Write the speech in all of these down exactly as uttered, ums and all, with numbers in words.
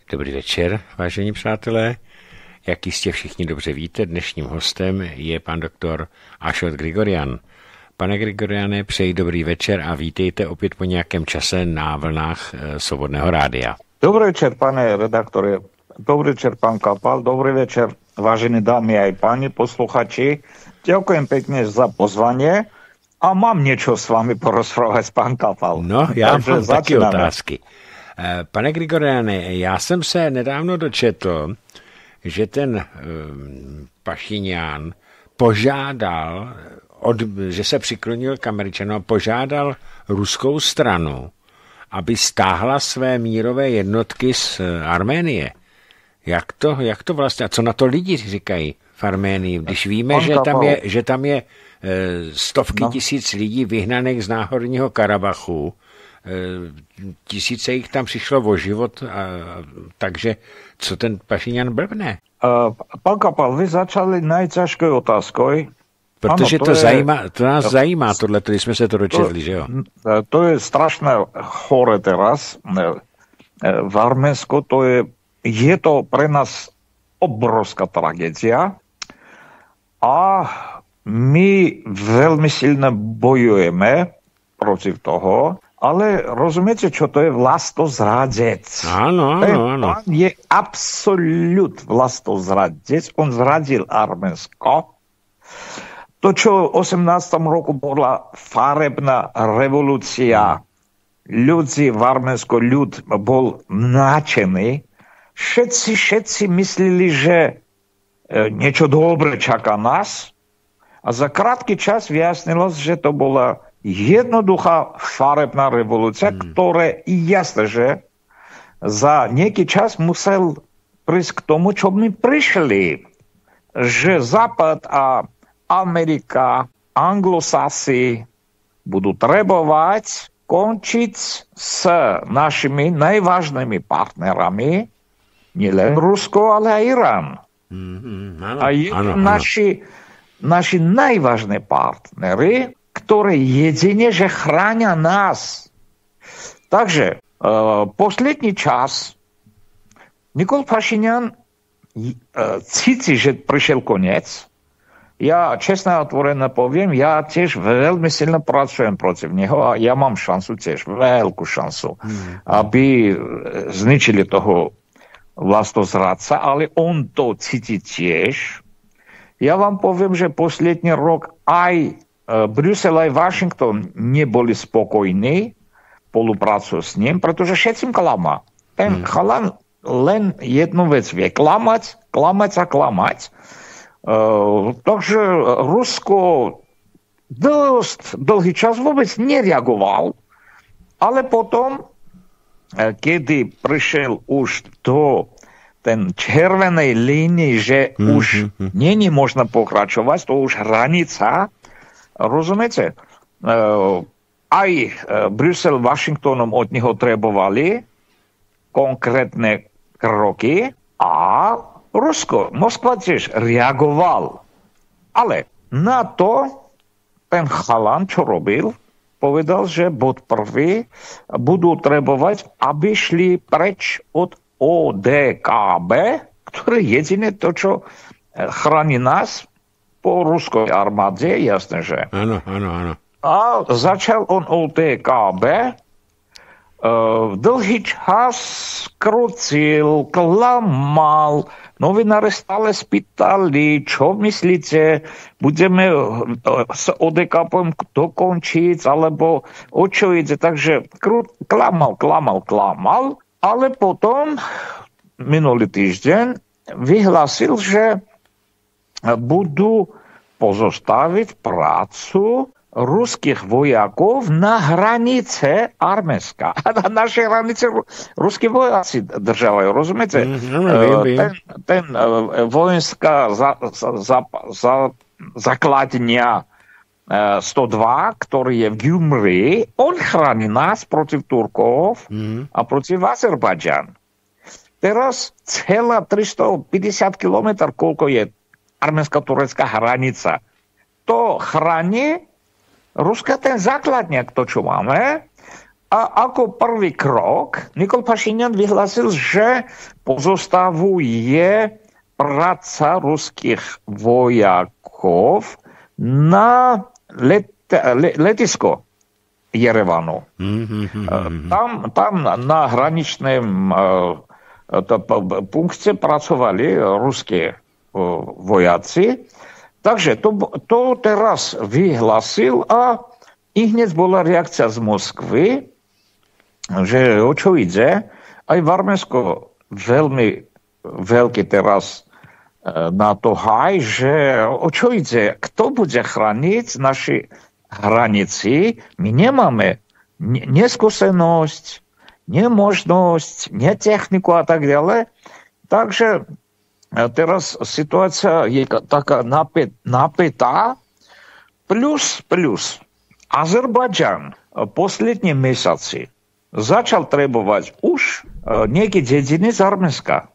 Dobrý večer, vážení přátelé. Jak jistě všichni dobře víte, dnešním hostem je pan doktor Ashot Grigoryan. Pane Grigorjane, přeji dobrý večer a vítejte opět po nějakém čase na vlnách Svobodného rádia. Dobrý večer, pane redaktore. Dobrý večer, pán Kapal. Dobrý večer, vážení dámy aj páni posluchači. Ďakujem pekne za pozvanie a mám niečo s vami porozprávať, pán Kapal. No, já Takže mám začínáme. Taky otázky. Pane Grigorjane, já jsem se nedávno dočetl, že ten Pašinján požádal, od, že se přiklonil k Američanům a požádal ruskou stranu, aby stáhla své mírové jednotky z Arménie. Jak to, jak to vlastně, a co na to lidi říkají v Arménii, když víme, že tam je, že tam je stovky no. tisíc lidí vyhnaných z Náhorního Karabachu, tisíce jich tam přišlo o život, a, takže co ten Pašinjan blbne? Uh, pán Kapal, vy začali najťažkou otázkou. Protože ano, to, to, je, zajímá, to nás to, zajímá, tohle, když jsme se to dočetli, to, že jo? To je strašné chore teraz. V Arménsku to je, je to pre nás obrovská tragédia a my veľmi silno bojujeme proti toho, ale rozumiete, čo to je vlastozradec? Áno, áno, áno. On je absolút vlastozradec. On zradil Arménsko. To, čo v osemnástom roku bola farebná revolúcia, ľudí v Arménsku, ľud bol náčený. Všetci, všetci mysleli, že niečo dobre čaká nás. A za krátky čas vyjasnilo, že to bola jednoduchá farebná revolúcia, hmm. ktoré jasné, že za nejaký čas musel prísť k tomu, čo my prišli. Že Západ a Amerika, anglosasi budú trebovať končiť s našimi najvážnymi partnerami, nielen Rusko, ale aj Irán. Mm-hmm. Ano, a je ano, naši, naši najvážne partnery, ktoré jedine, že chránia nás. Takže uh, posledný čas Nikol Pašinjan uh, cíti, že prišiel koniec. Ja čestne a otvorené poviem, ja tiež veľmi silno pracujem proti neho a ja mám šancu tiež, veľkú šancu, mm. aby zničili toho vlastozradca, ale on to cíti tiež. Ja vám poviem, že posledný rok aj Brusel, aj Washington neboli spokojní spolupracujú s ním, pretože všetkým klama. Ten mm. chalan len jednu vec vie, klamať, klamať a klamať. Uh, takže Rusko dosť dlhý čas vôbec nereagoval, ale potom, kedy prišiel už do ten červenej línii, že mm-hmm. už nie je možno pokračovať, to už hranica, rozumiete? Uh, aj Brusel, Washingtonom od neho trebovali konkrétne kroky a Rusko, Moskva tiež reagoval. Ale na to ten chalan, čo robil, povedal, že bod prvý budú trebovať, aby šli preč od ó dé ká bé, ktoré jediné to, čo chráni nás po ruskej armáde, jasné, že. Áno, áno, áno. A začal on ó dé ká bé, uh, dlhý čas krucil, klamal, novinári stále spýtali, čo myslíte, budeme s ó dé ká pom dokončiť, alebo o čo ide. Takže klamal, klamal, klamal, ale potom minulý týždeň vyhlásil, že budú pozostaviť prácu ruských vojakov na hranice Arménska. A na našej hranice ruskí vojaci državajú, rozumiete? Mm, ten, ten vojenská za, za, za, základňa sto dva, ktorý je v Gyumri, on chráni nás proti Turkov mm. a proti Azerbajdžan. Teraz celá tristopäťdesiat kilometrov, koľko je arménska-turecká hranica, to chráni Ruska ten základňak, to čo máme, A ako prvý krok Nikol Pašinian vyhlásil, že pozostavuje práca ruských vojakov na let, let, letisko Jerevanu. Mm-hmm. Tam, tam na hraničném punkte pracovali ruské vojaci. Takže to, to teraz vyhlásil a i hneď bola reakcia z Moskvy, že o čo ide. Aj v Arménsko veľmi veľký teraz na to haj, že o čo ide, kto bude chrániť naši hranici. My nemáme neskúsenosť, nemožnosť, netechniku a tak ďalej. Takže teraz situácia je taká napätá. Plus, plus, Azerbajdžan poslední mesiaci začal trebovať už nejaké dediny z Arménska.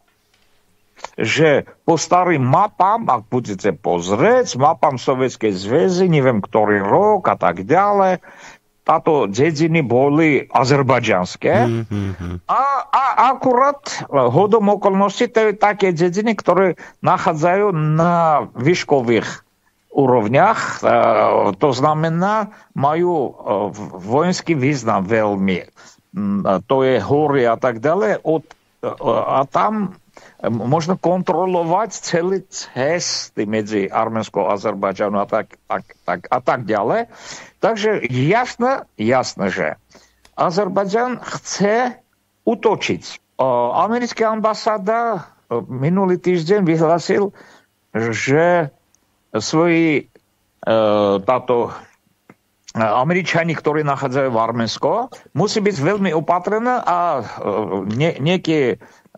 Že po starým mapám, ak budete pozrieť, mapám Sovietskej zväzy, neviem ktorý rok a tak ďalej, táto dediny boli azerbajdžanské. Mm-hmm. A, a akurát hodom okolností to je také dediny, ktoré nachádzajú na výškových úrovniach, to znamená, majú vojenský význam veľmi. To je hory a tak ďalej. Od, a tam možno kontrolovať celé cesty medzi Arménskou a Azerbajdžanom a tak, tak, tak, a tak ďalej. Takže jasné, jasné, že Azerbajdžan chce útočiť. Americká ambasáda minulý týždeň vyhlásil, že svoji táto Američani, ktorí nachádzajú v Arménsko, musí byť veľmi opatrné a nie, nejaké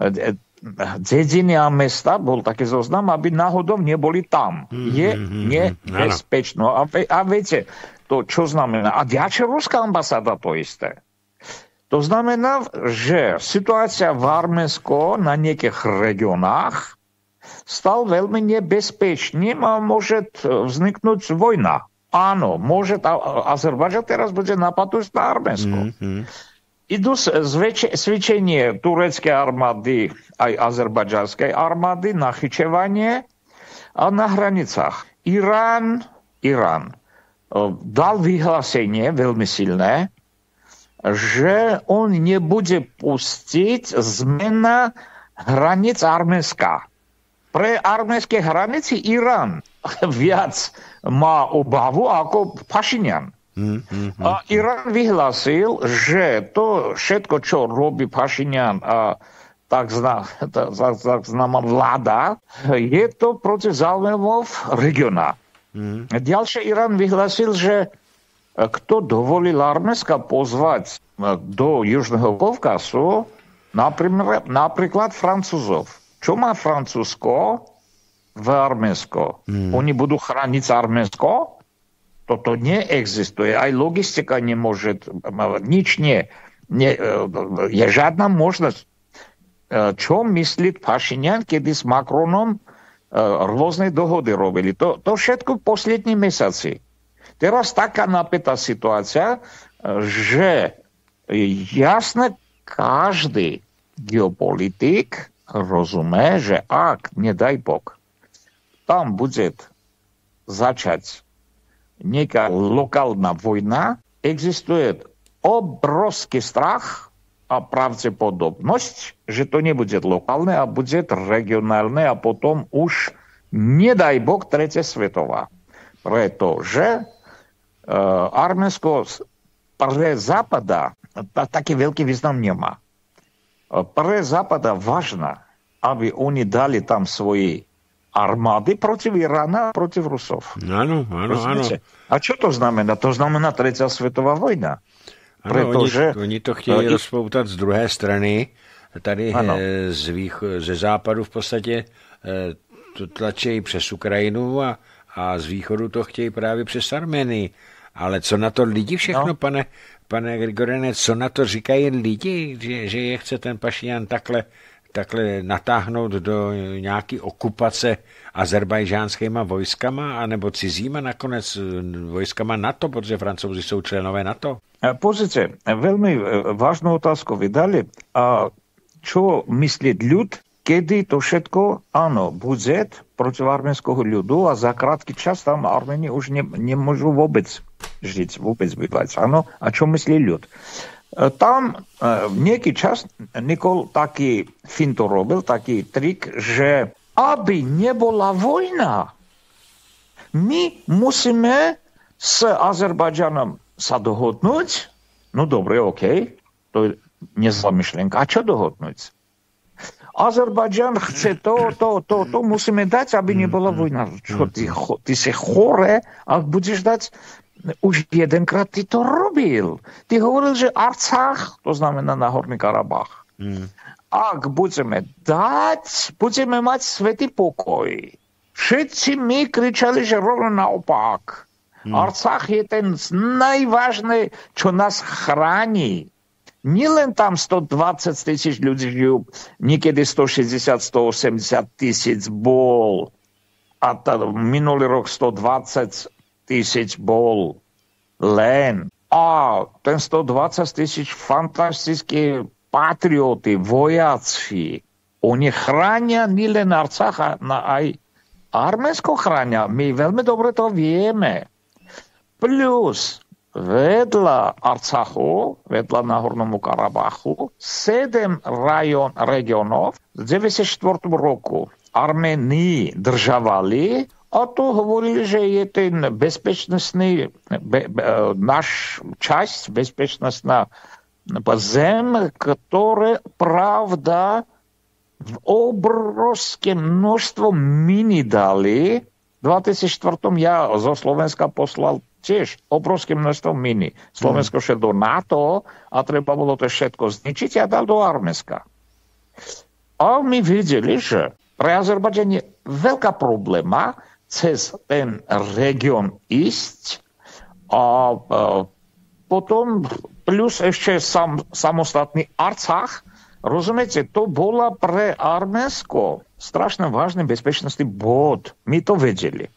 dediny a mesta, bol taký zoznam, aby náhodou neboli tam. Je nebezpečno. A, a viete, to čo znamená? A ďalšia ruská ambasáda to isté. To znamená, že situácia v Arménsku na niekých regionách stal veľmi nebezpečným a môže vzniknúť vojna. Áno, môže, Azerbajdžan teraz bude napadnúť na Arménsko. Mm-hmm. Idú cvičenie tureckej armády aj azerbajdžanskej armády na chyčevanie a na hranicách. Irán, Irán dal vyhlásenie veľmi silné, že on nebude pustiť zmena hraníc Arménska. Pre arménske hranici Irán viac má obavu ako Pašinian. Mm, mm, mm. A Irán vyhlásil, že to všetko, čo robí Pašinian a tak známa vláda, je to proti záujmov regiona. Mm. Ďalšie Irán vyhlásil, že kto dovolil Arménska pozvať do Južného Kavkazu, napríklad, napríklad Francúzov. Čo má Francúzsko v Arménsko? Hmm. Oni budú chrániť Arménsko? Toto neexistuje. Aj logistika nemôže, nič nie. nie je žiadna možnosť. Čo myslí Pašinian, kedy s Macronom rôzne dohody robili? To, to všetko v poslední mesiaci. Teraz taká napätá situácia, že jasne každý geopolitik rozumie, že ak, nedaj Bog, tam bude začať nejaká lokálna vojna, existuje obrovský strach a pravdepodobnosť, že to nebude lokálne a bude regionálne a potom už, nedaj Bog, tretia svetová. Pretože uh, Arménsko pre Západa taký veľký význam nemá. Pre Západa vážno, aby oni dali tam svoje armády proti Irána a proti Rusov. Áno, áno, áno. A čo to znamená? To znamená tretia svetová vojna. Ano, Pretože, oni, oni to chtějí uh, rozpoutat z druhé strany. Tady z vých, ze západu v podstatě to tlačí přes Ukrajinu a, a z východu to chtějí právě přes Arménii. Ale co na to lidi všechno, no. pane, pane Grigorene, co na to říkají lidi, že, že je chce ten Pašinian takhle, takhle natáhnout do nějaké okupace azerbajžánskýma vojskama anebo cizíma nakonec vojskama NATO, protože Francouzi jsou členové NATO? Pozrite, veľmi vážnu otázku vydali. A čo myslí ľud, kedy to všetko, áno, bude proti arménskeho ľudu a za krátky čas tam Arméni už ne, nemôžu vôbec žiť, vôbec bývať. Áno, a čo myslí ľud? Tam nejaký čas Nikol taký finto robil, taký trik, že aby nebola vojna, my musíme s Azerbajdžanom sa dohodnúť. No dobre, okej, okay. To je nezlá myšlienka. A čo dohodnúť? Azerbajdžan chce to, to, to, to musíme dať, aby nebola vojna. Čo, ty, ty si chore, ak budeš dať. Už jedenkrát ty to robil. Ty hovoril, že Arcach, to znamená Nahorný Karabach. Mm. Ak budeme dať, budeme mať svätý pokoj. Všetci my kričali, že rovno naopak. Mm. Arcach je ten najvážnej, čo nás chráni. Nielen tam stodvadsať tisíc ľudí žijú, niekedy stošesťdesiat stoosemdesiat tisíc bol. A tá, minulý rok stodvadsať tisíc bol len. A ten stodvadsať tisíc fantastickí patrioti, vojaci, oni chránia nielen Arcach, aj Arménsko chránia. My veľmi dobre to vieme. Plus vedľa Arcachu, vedľa Nahornomu Karabachu, sedem rajon, regionov v deväťdesiatštyri roku Arménii državali a to hovorili, že je ten bezpečnostný be, be, náš časť, bezpečnostná zem, ktoré, pravda, v obrovské množstvo mini dali. V dvetisícštyri ja zo Slovenska poslal tiež obrovské množstvo mini. Slovensko šlo do NATO a treba bolo to všetko zničiť a dal do Arménska. A my videli, že pre Azerbajdžan je veľká probléma cez ten region ísť a, a potom plus ešte sam, samostatný Arcach. Rozumiete, to bola pre Arménsko strašne vážny bezpečnostný bod. My to vedeli.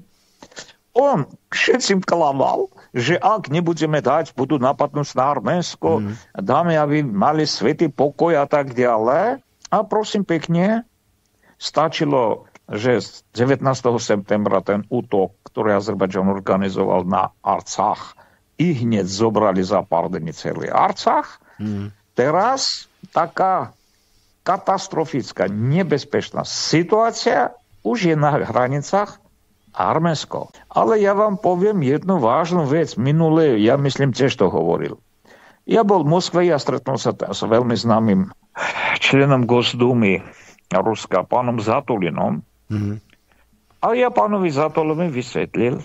On všetkým klamal, že ak nebudeme dať, budú napadnúť na Arménsko, mm. dáme, aby mali svätý pokoj a tak ďalej. A prosím pekne, stačilo, že z devätnásteho septembra ten útok, ktorý Azerbajdžan organizoval na Arcach, i hneď zobrali za pár dní celý Arcach. Mm. Teraz taká katastrofická, nebezpečná situácia už je na hranicách Arménsko. Ale ja vám poviem jednu vážnu vec. Minulé, ja myslím, tiež to hovoril. Ja bol v Moskve a stretol sa s veľmi známym členom Gosdumy Ruska, pánom Zatulinom. Mm-hmm. A ja pánovi Zatulovi vysvetlil,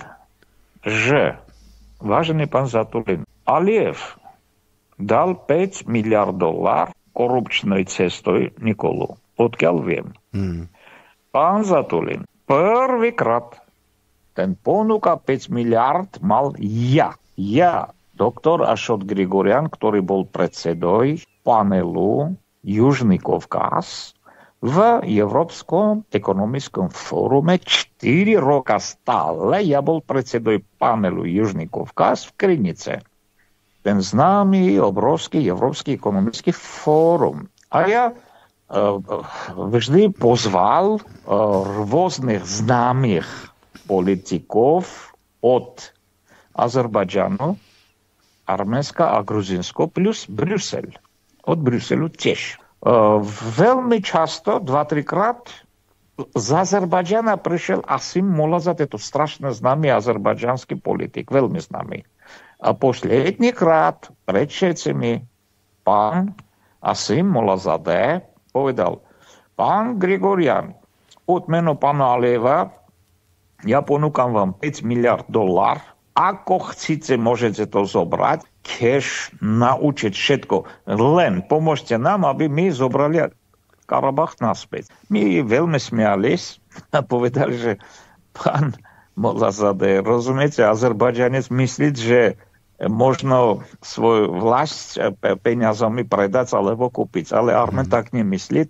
že vážený pán Zatulin, Aliyev dal päť miliárd dolár korupčnej cestoj Nikolu. Odkiaľ viem. Mm. Pán Zatulin, prvýkrát ten ponuka päť miliárd mal ja. Ja, doktor Ašot Grigorian, ktorý bol predsedoj panelu Južný Kavkaz v Európskom ekonomickom fórume štyri roka stále. Ja bol predsedoj panelu Južný Kavkaz v Krynice. Ten známy, obrovský Európsky ekonomický fórum. A ja uh, vždy pozval uh, rôznych známych politikov od Azerbajdžanu, Arménska a Gruzinsko plus Brusel. Od Bruselu tiež. Uh, veľmi často, dva, trikrát z Azerbajdžana prišiel Asim Molazad, je to strašne známy azerbajdžanský politik, veľmi známy. A posledný krát pred všetcimi pán Asim Molazadeh povedal, pán Grigorian, od meno pána Alieva ja ponúkam vám päť miliárd dolár. Ako chcete, môžete to zobrať, cash, naučiť všetko. Len pomôžte nám, aby my zobrali Karabach naspäť. My veľmi smiались a povedali, že pán Molazadeh, rozumiete, Azerbajdžanec myslí, že možno svoju vlast peniazami predať alebo kúpiť. Ale Armén tak nemyslí.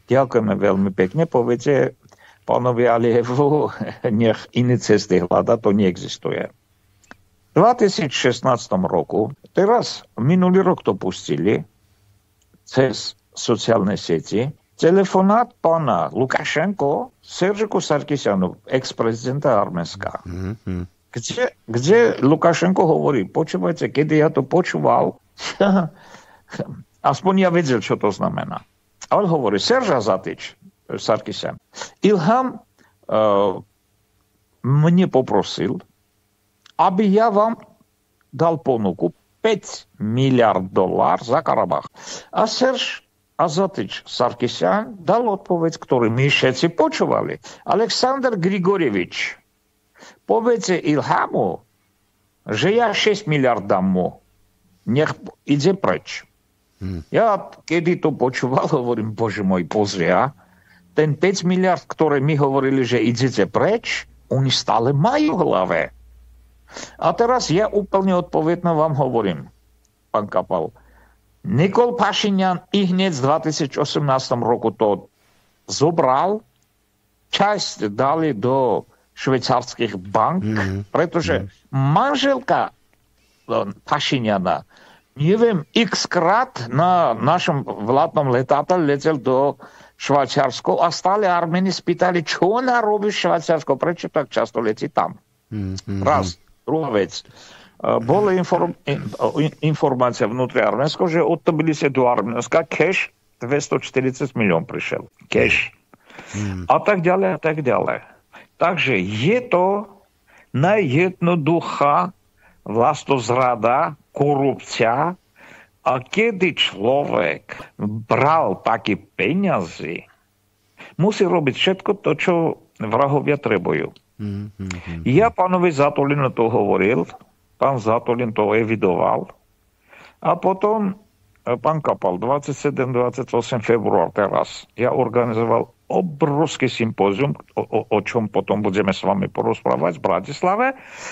Ďakujeme veľmi pekne. Poviete pánovi Alijevu, nech iné cesty hľada, to neexistuje. V dvetisícšestnástom roku, teraz minulý rok to pustili cez sociálne sieti, telefonát pána Lukašenko Seržiku Sarkisjanu, ex-prezidenta Arménska. Mm-hmm. Kde, kde Lukašenko hovorí, počúvajte, kedy ja to počúval, aspoň ja vedel, čo to znamená. A on hovorí, Serža Zatič, Sarkisjan, Ilham uh, mne poprosil, aby ja vám dal ponuku päť miliárd dolár za Karabach. A Serž Azatič Sarkisjan dal odpoveď, ktorú my všetci počúvali. Aleksandr Grigorievič, povedzte Ilhamu, že ja šesť miliárd dám mu. Nech ide preč. Hmm. Ja, kedy to počúval, hovorím, bože môj, pozria, ten päť miliárd, ktoré my hovorili, že idete preč, oni stále majú v hlave. A teraz ja úplne odpovedno vám hovorím, pán Kapal. Nikol Pašinian i hneď v dvetisícosemnástom roku to zobral, časť dali do švajčiarskych bank, mm-hmm. pretože manželka Pašiniana, neviem, x krát na našom vládnom letátaľ letel do Švajčiarsko a stále Arméni spýtali, čo ona robí v Švajčiarsko, prečo tak často letí tam. Mm-hmm. Raz. Druhá vec. Bola inform- informácia vnútri Arménska, že od Tbilisi do Arménska cash dvestoštyridsať milión prišiel. Cash. Mm. A tak ďalej, a tak ďalej. Takže je to najjednoduchá vlastozrada, korupcia. A kedy človek bral také peniaze, musí robiť všetko to, čo vrahovia trebujú. Mm-hmm. Ja pánovi Zatolinu to hovoril, pán Zatolin to evidoval a potom pán Kapal dvadsaťsedem dvadsaťosem február teraz ja organizoval obrovský sympózium, o, o, o čom potom budeme s vami porozprávať v Bratislave.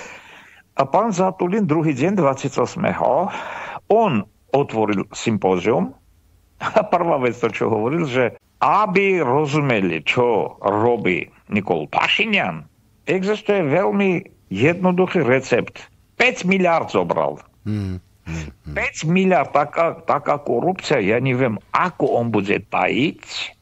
A pán Zatolin druhý deň dvadsaťosmého on otvoril sympózium a prvá vec to, čo hovoril, že aby rozumeli, čo robí Nikol Pašinian, existuje veľmi jednoduchý recept. päť miliárd zobral. Mm, mm, mm. päť miliárd, taká, taká korupcia, ja neviem, ako on bude tajiť,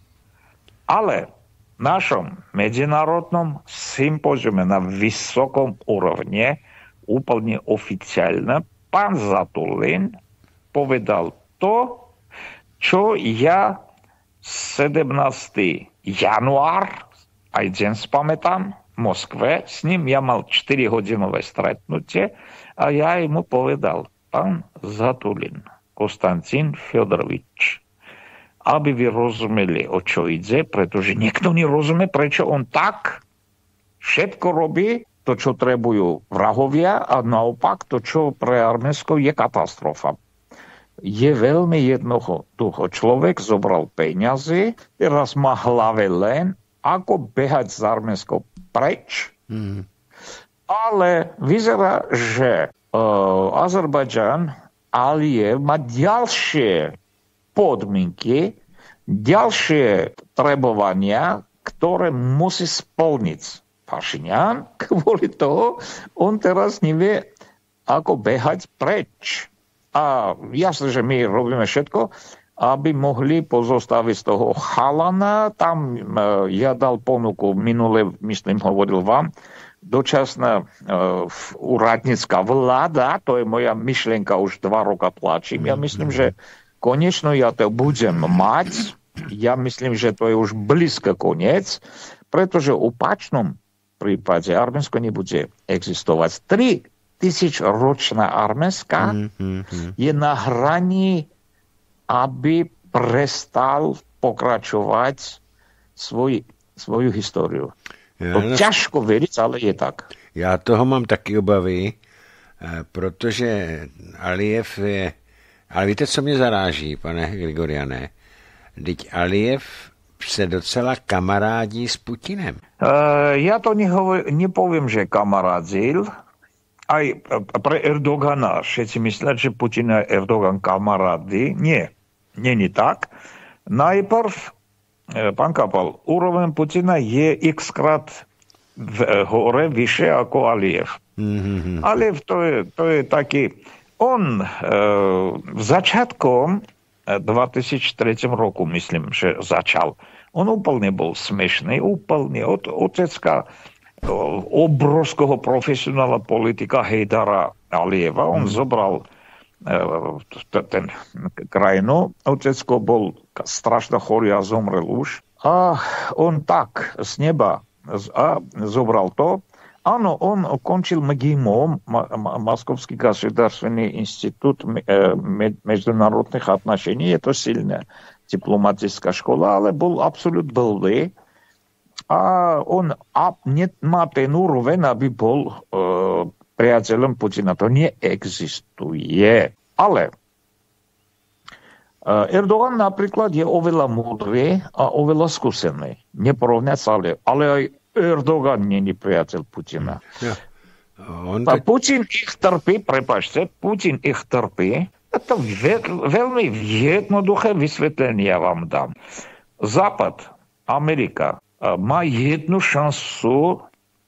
ale v našom medzinárodnom sympóziume na vysokom úrovni, úplne oficiálne, pán Zatolin povedal to, čo ja sedemnásteho január, aj deň spamätám, v Moskve, s ním ja mal štyrihodinové stretnutie a ja mu povedal, pán Zatolin, Konstantín Fjodorovič, aby vy rozumeli, o čo ide, pretože niekto nerozumie, prečo on tak všetko robí, to, čo trebujú vrahovia a naopak to, čo pre Arménsko je katastrofa. Je veľmi jednoducho. Človek zobral peniaze, teraz má hlave len, ako behať z Arménsko preč. Mm. Ale vyzerá, že uh, Azerbajdžan, Alijev má ďalšie podmienky, ďalšie trebovania, ktoré musí splniť Pašinian. Kvôli toho on teraz nevie, ako behať preč. A jasne, že my robíme všetko, aby mohli pozostaviť z toho chalana. Tam uh, ja dal ponuku, minule, myslím, hovoril vám, dočasná uh, úradnícka vláda, to je moja myšlienka, už dva roka tlačím. Ja myslím, že konečno ja to budem mať. Ja myslím, že to je už blízko koniec, pretože v opačnom prípade Arménsko nebude existovať. Tri tisíc ročná Arménska mm-hmm. je na hraní, aby prestal pokračovať svoj, svoju históriu. Ja, to ťažko veriť, ale je tak. Já toho mám taky obavy, protože Alijev je... Ale víte, co mě zaráží, pane Grigoriane? Vždyť Alijev se docela kamarádí s Putinem. Uh, ja to nehovor, nepoviem, že kamarádil. Aj pre Erdogana všetci myslia, že Putin a Erdogan kamarády. Nie, nie je tak. Najprv pán Kapal, úroveň Putina je xkrát hore, vyššie ako Alijev. Mm-hmm. Alijev to je, to je taký, on e, v začiatkom dvetisíctri roku, myslím, že začal. On úplne bol smešný, úplne od otecka obrovského profesionála politika Hejdara Alijeva. On mm. zobral e, ten krajinu. Otecko bol strašne chorý a zomrel už. A on tak z neba a zobral to. Áno, on končil МГИМО, Moskovský государственный институт международных отношений. Je to silná diplomatická škola, ale bol absolút blbý. A on nemá ten úroveň, aby bol uh, priateľom Putina. To neexistuje. Ale uh, Erdogan napríklad je oveľa múdry a oveľa skúsený. Neporovnať sa, ale, ale aj Erdogan nie je priateľ Putina. Ja. On te... Putin ich trpí, prepáčte, Putin ich trpí. To ve, veľmi jednoduché vysvetlenie vám dám. Západ, Amerika, má jednu šancu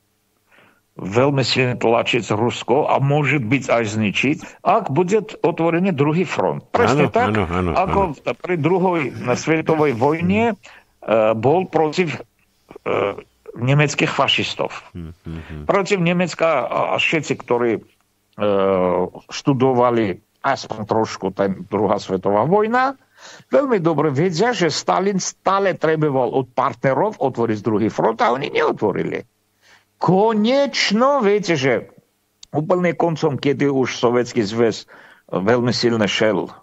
veľmi silne tlačiť Rusko a môže byť aj zničiť, ak bude otvorený druhý front. Presne ano, tak, ano, ano, ako ano. Pri druhej svetovej vojne uh, bol proti uh, nemeckých fašistov. Mm-hmm. Proti Nemecka a všetci, ktorí uh, študovali aspoň trošku ten druhá svetová vojna, veľmi dobre vedia, že Stalin stále treboval od partnerov otvoriť druhý front a oni neotvorili. Konečno, viete, že úplne koncom, kedy už Sovietský zväz veľmi silne šel uh,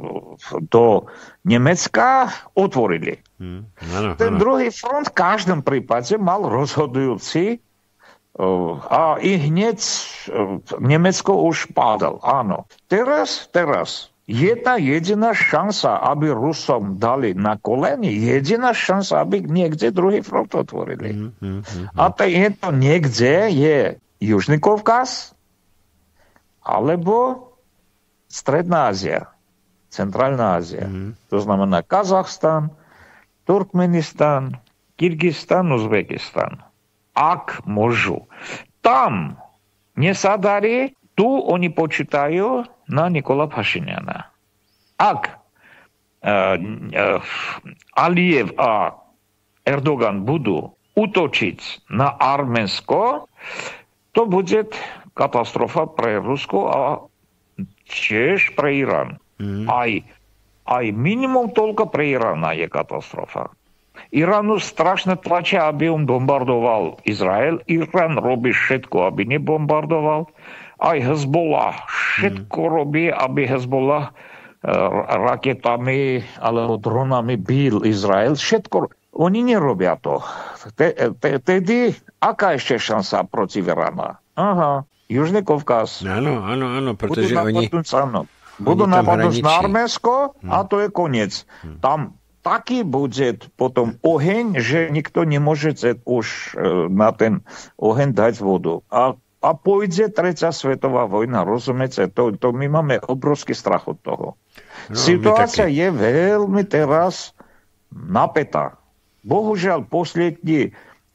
do Nemecka, otvorili. Hmm, ano, ten ano. Druhý front v každom prípade mal rozhodujúci uh, a i hneď uh, Nemecko už pádal. Áno. Teraz, teraz jedna jediná šanca, aby Rusom dali na kolene, jediná šanca, aby niekde druhý front otvorili. Hmm, hmm, hmm, a to je to niekde je Južný Kavkaz alebo Stredná Ázia, Centrálna Ázia. Mm. To znamená Kazachstan, Turkmenistan, Kyrgyzstan, Uzbekistan. Ak môžu. Tam nesadarí, tu oni počítajú na Nikola Pašiniana. Ak uh, uh, Alijev a Erdogan budú útočiť na Arménsko, to bude katastrofa pre Rusko a tiež pre Irán. Mm. Aj, aj minimum toľko pre Irána je katastrofa. Iránu strašne tlačia, aby on bombardoval Izrael. Irán robí všetko, aby nebombardoval. Aj Hezbollah všetko mm. robí, aby Hezbollah uh, raketami alebo dronami bil Izrael. Všetko. Oni nerobia to. Tedy, aká ešte šanca proti Irána? Aha. Južný Kavkaz. Áno, áno, áno, pretože oni... Budú napadnúť na Arménsko a to je koniec. Hmm. Tam taký bude potom oheň, že nikto nemôže už na ten oheň dať vodu. A, a pôjde tretia svetová vojna, rozumiete? To, to my máme obrovský strach od toho. No, situácia je veľmi teraz napätá. Bohužiaľ, posledný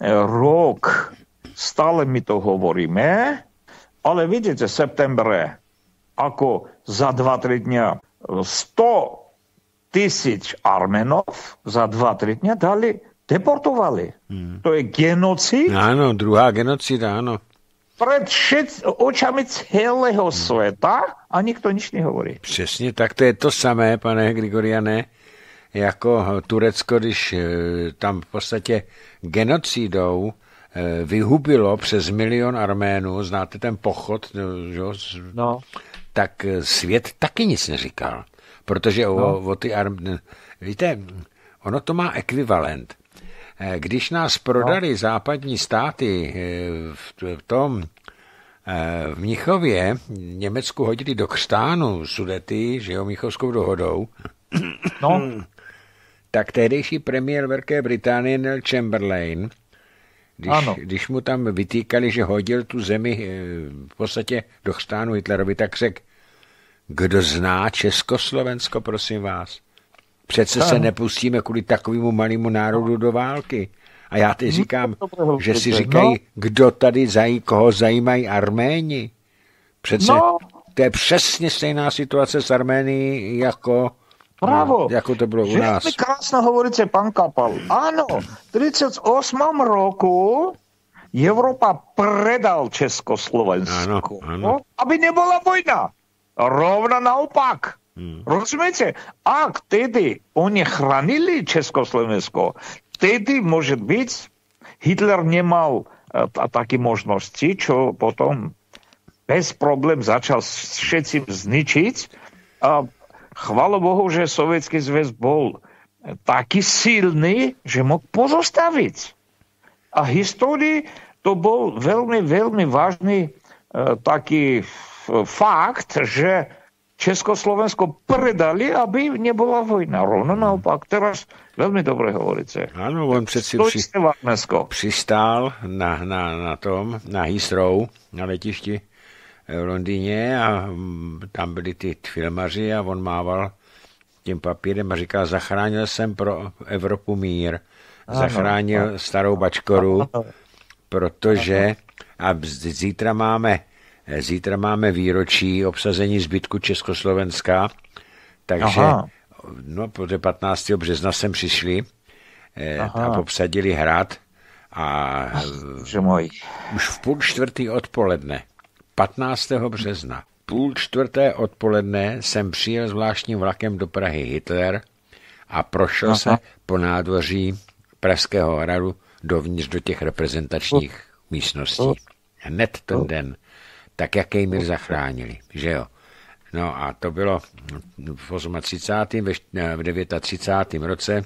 rok stále my to hovoríme, ale vidíte, v septembre, ako za dva tri dňa sto tisíc Arménov za dva tri dňa dali, deportovali. Hmm. To je genocid. Áno, druhá genocida, áno. Pred všet, očami celého hmm. sveta a nikto nič nehovorí. Přesně, tak to je to samé, pane Grigoriane, jako Turecko, když tam v podstatě genocidou vyhubilo přes milion Arménů, znáte ten pochod, že? No. Tak svět taky nic neříkal, protože no. o, o ty Armény, víte, ono to má ekvivalent. Když nás prodali no. západní státy v tom v Mnichově, Německu hodili do křtánu Sudety, že jo, Mnichovskou dohodou, no. tak tehdejší premiér Velké Británie Neil Chamberlain, Když, když mu tam vytýkali, že hodil tu zemi v podstatě do chřtánu Hitlerovi, tak řekl, kdo zná Československo, prosím vás. Přece se nepustíme kvůli takovému malému národu do války. A já teď říkám, že si říkají, kdo tady zají, koho zajímají Arméni. Přece no. To je přesně stejná situace s Arménií, jako, Bravo. jako to bylo u nás. Že krásno hovoríte, pán Kapal. Áno, v tridsiatom ôsmom roku Európa predal Československo, áno, áno. aby nebola vojna. Rovno naopak. Hmm. Rozumiete? Ak tedy oni chránili Československo, tedy, môže byť, Hitler nemal a, také možnosti, čo potom bez problém začal všetci zničiť. A chvála Bohu, že Sovietský zväz bol taký silný, že mohl pozostaviť. A v histórii to bol veľmi, veľmi vážny uh, taký fakt, že Československo predali, aby nebola vojna. Rovno naopak. Teraz veľmi dobre hovoríte. Áno, on přeci při, přistál na, na, na tom, na Heathrow, na letišti v Londýně a tam byli ty filmaři a on mával tím papírem a říkal, zachránil jsem pro Evropu mír. Zachránil ano, starou bačkoru, ano, protože a zítra máme Zítra máme výročí obsazení zbytku Československa, takže aha. no, po patnáctého března sem přišli aha. a obsadili hrad a můj. už v půl čtvrtý odpoledne, patnáctého března, půl čtvrté odpoledne jsem přijel zvláštním vlakem do Prahy Hitler a prošel aha. se po nádvoří Pražského hradu dovnitř do těch reprezentačních uh. místností. Uh. Hned ten uh. den. Tak jaký mír zachránili, že jo. No a to bylo v třicátém osmém, v třicátém devátém roce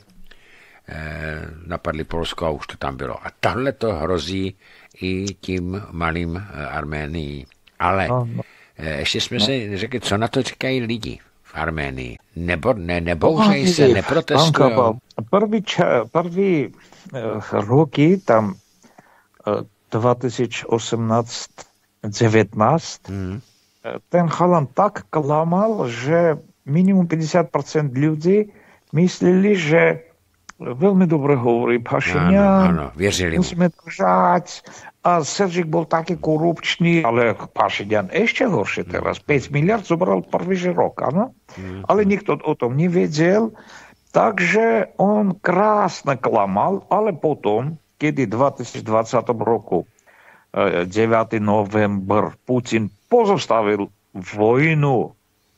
eh, napadli Polsko a už to tam bylo. A tahle to hrozí i tím malým eh, Arménií. Ale eh, ještě jsme no. si řekli, co na to říkají lidi v Arménii. Nebo, ne, nebouřejí se, neprotestují. Prvý, prvý eh, roky tam eh, dva tisíce osmnáct devätnásť, mm. ten chalan tak klamal, že minimum päťdesiat percent ľudí mysleli, že veľmi dobre hovorí Pašinian, musíme držať. A Sergik bol taký korupčný, ale Pašinian ešte horšie teraz. päť miliard zobral prvý že rok, áno? Mm. Ale nikto o tom nevedel, takže on krásne klamal, ale potom, kedy v dvetisícdvadsiatom roku deviateho novembra Putin pozostavil vojnu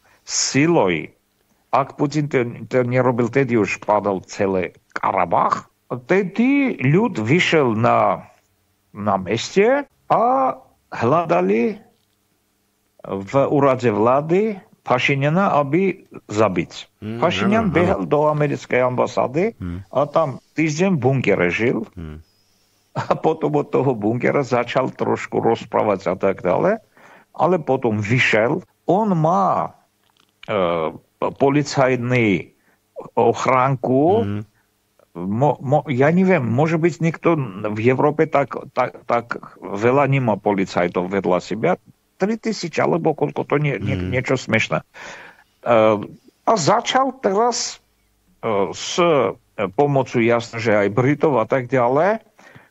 silou. Ak Putin to, to nerobil, tedy už padal celý Karabach. Tedy ľud vyšiel na, na meste a hľadali v úrade vlády Pašiniana, aby zabiť. Hmm, Pašinian behal do americkej ambasády hmm. a tam týždeň v bunkere žil. Hmm. A potom od toho bunkera začal trošku rozprávať a tak ďalej. Ale potom vyšel. On má e, policajný ochránku. Mm. Mo, mo, ja neviem, môže byť niekto v Európe tak, tak, tak veľa nemá policajtov vedľa seba. tri tisíce alebo koľko to nie, nie, mm. niečo smiešné. E, a začal teraz e, s pomocou, jasne, že aj Britov a tak ďalej,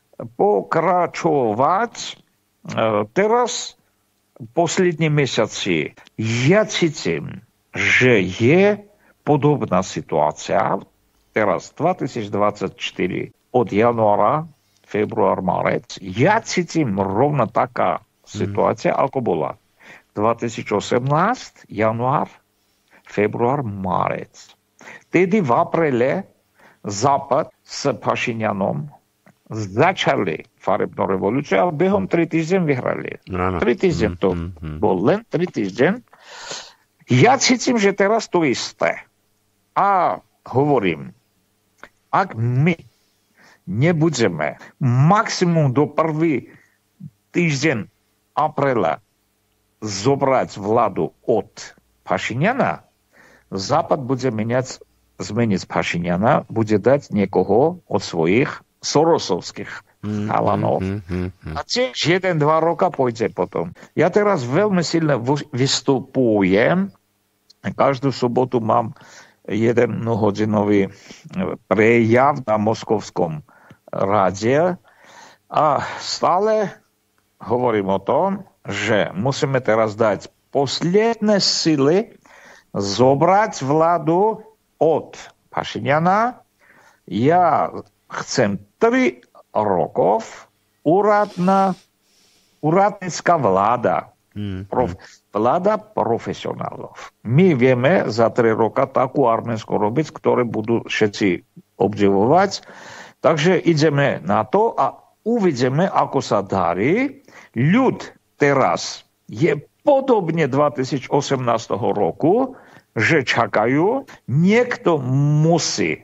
pokračovať. Teraz poslední mesiaci ja cítim, že je podobná situácia. Teraz dvetisícdvadsaťštyri od januára, február, marec. Ja cítim rovno taká situácia, mm. ako bola. dvetisícosemnásť, január, február, marec. Tedy v apríle Západ s Pašinianom začali farebnú revolúciu a behom tri týždeň vyhrali. No, no. tri týždeň to mm, mm, bol len tri týždeň. Ja cítim, že teraz to isté. A hovorím, ak my nebudeme maximum do prvý týždeň apríla zobrať vládu od Pašiniana, Západ bude meniať, zmeniť Pašiniana, bude dať niekoho od svojich sorosovských chalanov. Mm, mm, mm, a tiež jeden, dva roka pôjde potom. Ja teraz veľmi silne vystupujem. Každú sobotu mám jednohodinový prejav na Moskovskom ráde a stále hovorím o tom, že musíme teraz dať posledné sily zobrať vládu od Pašiniana. Ja chcem tri rokov úradná, úradnická vláda. Hmm. Prof, vláda profesionálov. My vieme za tri roka takú Arménsko robiť, ktoré budú všetci obdivovať. Takže ideme na to a uvidíme, ako sa darí. Ľud teraz je podobne dvetisícosemnásť roku, že čakajú, niekto musí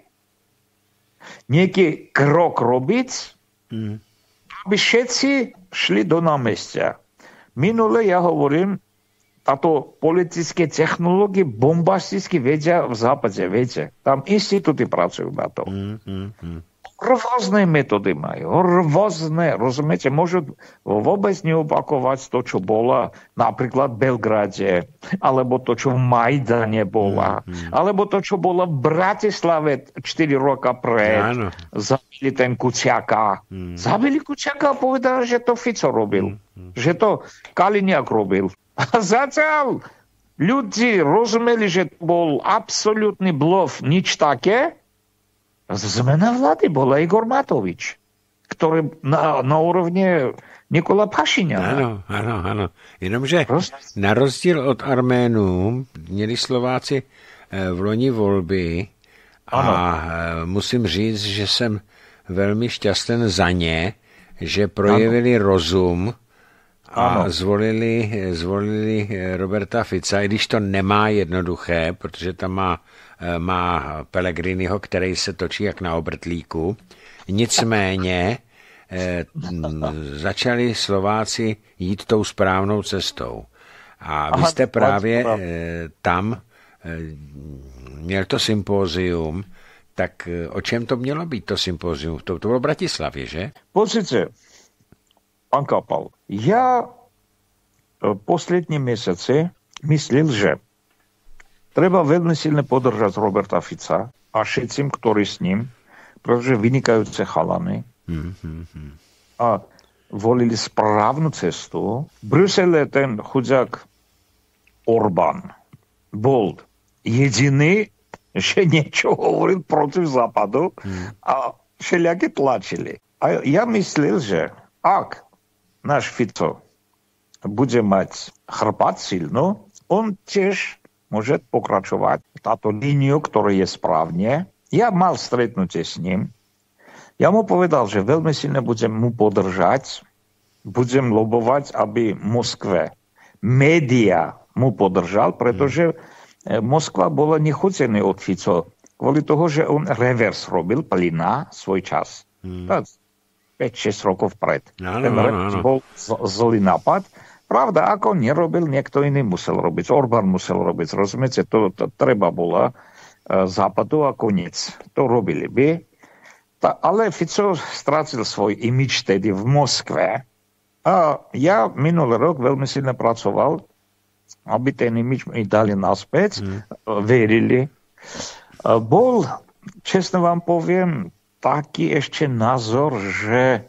nejaký krok robiť, mm. aby všetci šli do námestia. Minule ja hovorím, táto politické technológie bombasticky vedia v západe, viete. Tam inštitúty pracujú na to. Mm, mm, mm. Rôzne metódy majú, rôzne, rozumiete, môžu vôbec neopakovať to, čo bolo napríklad v Belgrade, alebo to, čo v Majdane bola, mm-hmm. alebo to, čo bolo v Bratislave štyri roka pred. Áno. Zabili ten Kuciaka. Mm-hmm. Zabili Kuciaka a povedali, že to Fico robil, mm-hmm. že to Kaliňák robil. A zatiaľ ľudí rozumeli, že to bol absolútny bluf, nič také. Zmena vlády bola Igor Matovič, ktorý na, na úrovni Nikola Pašiňana. Áno, áno, áno. Jenomže na rozdíl od Arménů měli Slováci v loni volby a ano. Musím říct, že jsem velmi šťastný za ně, že projevili ano. rozum a zvolili, zvolili Roberta Fica, i když to nemá jednoduché, protože tam má má Pellegriniho, který se točí jak na obrtlíku. Nicméně eh, začali Slováci jít tou správnou cestou. A vy jste právě eh, tam eh, měl to sympózium, tak eh, o čem to mělo být to sympózium? To, to bylo v Bratislavě, že? Počujte, pán Kapal, já eh, poslední měsíci myslel, že treba veľmi silne podržať Roberta Fica a všetcím, ktorí s ním, pretože vynikajúce chalany mm-hmm. a volili správnu cestu. V Brusele ten chuďak Orbán bol jediný, že niečo hovoril proti západu mm. a všelijaké tlačili. A ja myslel, že ak náš Fico bude mať chrbát silno, on tiež môže pokračovať táto líniu, ktorá je správne. Ja mal stretnutie s ním. Ja mu povedal, že veľmi silne budem mu podržať, budem lobovať, aby Moskve média mu podržal, pretože Moskva bola nechutená od Fico kvôli toho, že on revers robil plyna svoj čas. Hmm. päť šesť rokov vpred. No, Ten no, revers no, no. bol z- zlý nápad. Pravda, ako nerobil, niekto iný musel robiť. Orbán musel robiť. Rozumiete, to, to treba bolo uh, západu a koniec. To robili by. Ta, ale Fico strátil svoj imič tedy v Moskve. A ja minulý rok veľmi silne pracoval, aby ten imič mi dali naspäť. Mm. Verili. Uh, bol, čestno vám poviem, taký ešte názor, že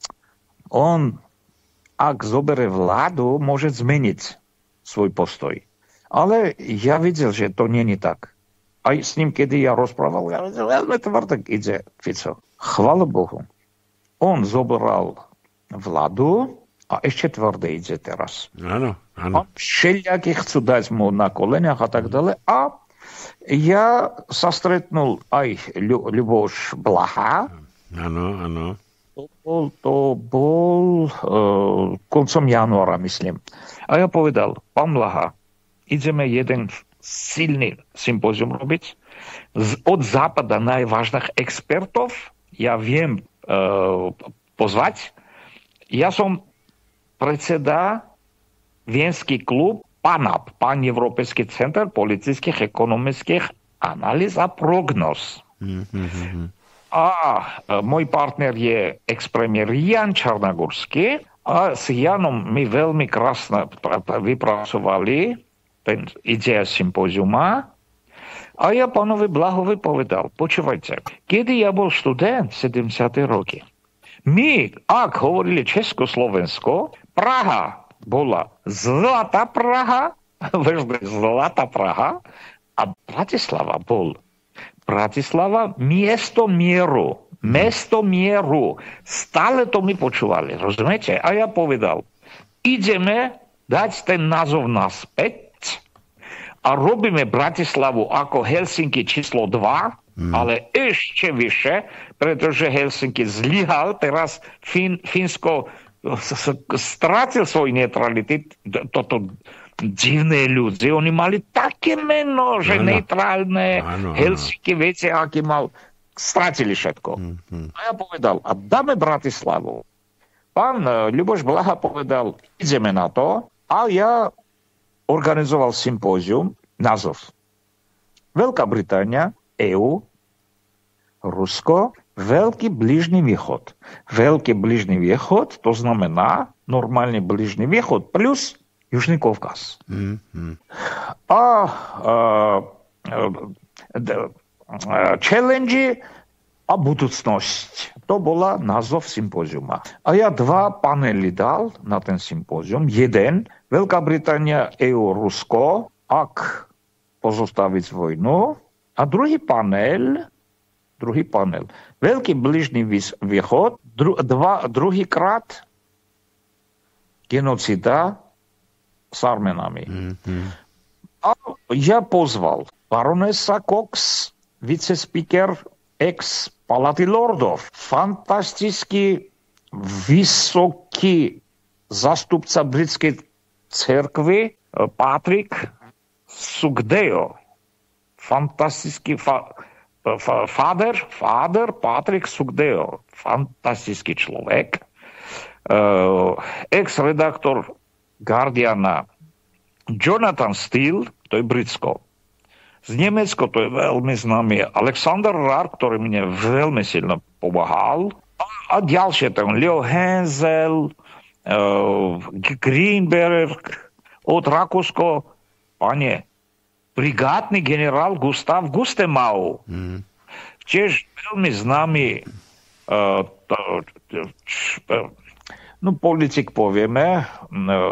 on ak zobere vládu, môže zmeniť svoj postoj. Ale ja videl, že to nie je tak. Aj s ním, kedy ja rozprával, ja videl, veľmi tvrdé ide Fico. Chvála Bohu. On zobral vládu a ešte tvrdé ide teraz. Áno, áno. Všelijakí chcú dať mu na koleniach a tak ďalej. A ja sa stretnul aj Ľuboš Blaha. Áno, áno. To bol, to bol uh, koncom januára, myslím. A ja povedal, pán Blaha, ideme jeden silný sympózium robiť. Z, od západa najvážnych expertov ja viem uh, pozvať. Ja som predseda Vienský klub PANAP, Pan-Európsky center politických, ekonomických analýz a prognóz. Mm-hmm. A môj partner je ex-premiér Jan Čarnogórský a s Janom my veľmi krásne vypracovali ten idea sympóziuma A ja pánovi Blahovi povedal, počúvajte, kedy ja bol študent, sedemdesiate roky, my, ak hovorili Československo, Praha bola Zlatá Praha, Zlatá Praha, a Bratislava bol. Bratislava miesto mieru. Mesto mieru. Stále to my počúvali, rozumiete? A ja povedal, ideme dať ten názov naspäť a robíme Bratislavu ako Helsinki číslo dva, mm. ale ešte vyššie, pretože Helsinki zlyhal, teraz Fín, Fínsko strátil svoj neutralitet, toto divné ľudí, oni mali také meno, že ano. Neutrálne, ano, ano. Helsinki, viete, aký mal, strátili všetko. Mm-hmm. A ja povedal, a dáme Bratislavu. Pán Ľuboš Blaha povedal, ideme na to, a ja organizoval sympózium, názov. Veľká Británia, é ú, Rusko, Veľký Blížny východ. Veľký Blížny východ, to znamená normálny Blížny východ plus Južný Kavkaz. Mm-hmm. A, a, a challenge a budúcnosť. To bola názov sympóziuma. A ja dva panely dal na ten sympózium. Jeden, Veľká Británia, é ú, Rusko, ak pozostaviť vojnu. A druhý panel, druhý panel, Veľký Blížny východ, dru, dva, druhýkrát genocida s Arménami. Mm-hmm. A ja pozval baronesa Cox, vicespeaker ex Palaty lordov, fantastický, vysoký zastupca britskej cerkvy Patrick Sugdeo. Fantastický fa- fa- father, father Patrick Sugdeo. Fantastický človek. Uh, ex-redaktor Guardiana Jonathan Steele, to je Britsko. Z Nemecko to je veľmi známy Alexander Rahr, ktorý mne veľmi silno pomáhal. A, a ďalšie, tam Leo Hensel, uh, Greenberg, od Rakúsko, pane, brigádny generál Gustav Gustemau. Mm. Tiež veľmi známy uh, to, č, no politik povieme, uh,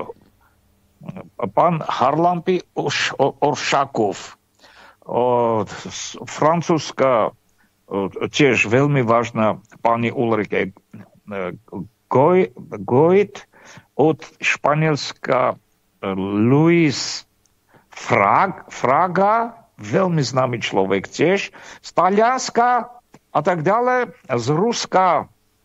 pán Harlampi Oršakov, uh, francúzska, uh, tiež veľmi vážna pani Ulrike uh, Goit, od Španielska uh, Luis Frag, Fraga, veľmi známy človek tiež, z Talianska a tak ďalej, z Ruska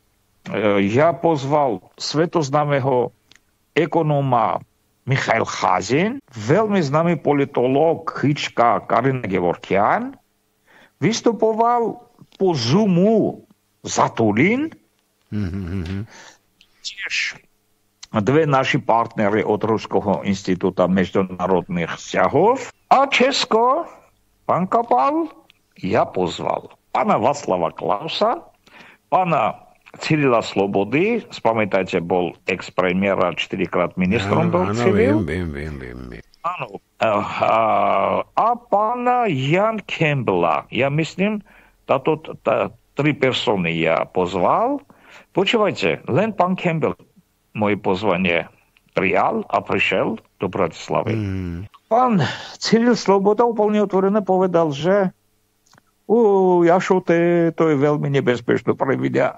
ja pozval svetoznámeho ekonóma Michail Chazin, veľmi známy politológ Chyčka Karina Gevorkian, vystupoval po Zoomu Zatulín, mm-hmm. tiež dve naši partnery od Ruského institúta medzinárodných vzťahov a Česko, pán Kapal, ja pozval pána Václava Klausa, pána Cyrila Slobody, spamätajte, bol ex-premiéra, štyrikrát ministrom bol civil. Viem, viem, viem, viem. Áno. A, a, a pána Jan Campbella. Ja myslím, táto tá, tri persony ja pozval. Počúvajte, len pán Campbell moje pozvanie prijal a prišiel do Bratislavy. Mm. Pán Cyril Sloboda úplne otvorené povedal, že u Jašo, to, to je veľmi nebezpečné pre mňa.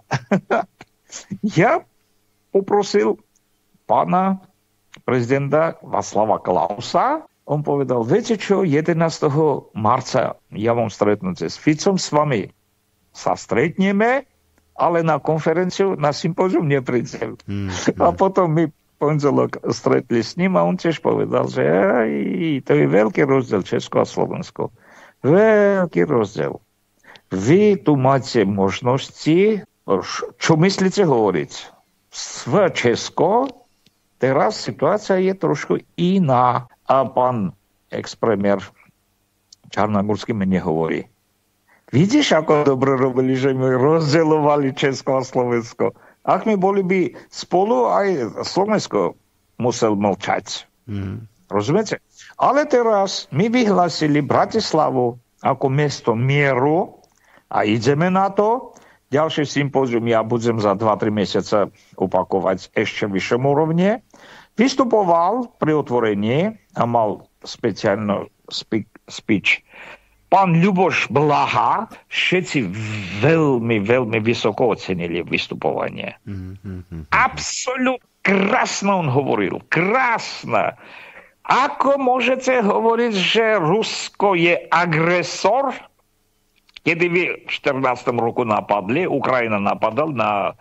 Ja poprosil pána prezidenta Václava Klausa, on povedal, viete čo, jedenásteho marca ja mám stretnúť s Ficom, s vami sa stretneme, ale na konferenciu, na sympózium neprídem. Mm, mm. A potom my pondelok stretli s ním a on tiež povedal, že aj, to je veľký rozdiel Česko a Slovensko. Veľký rozdiel. Vy tu máte možnosti, čo myslíte hovoriť? V Česko teraz situácia je trošku iná. A pán ex-premiér Čarnogórsky mi nehovorí. Vidíš, ako dobre robili, že my rozdeľovali Česko a Slovensko. Ak my boli by spolu, aj Slovensko musel mlčať. Mm. Rozumiete? Ale teraz my vyhlásili Bratislavu ako miesto mieru a ideme na to. Ďalšie sympózium ja budem za dva tri mesiace opakovať ešte vyššom úrovne. Vystupoval pri otvorení a mal speciálnu speech pán Ľuboš Blaha. Všetci veľmi, veľmi vysoko ocenili vystupovanie. Mm-hmm. Absolútne krásne on hovoril. Krásne. Ako môžete hovoriť, že Rusko je agresor? Kedy vy v štrnástom roku napadli, Ukrajina napadal na uh,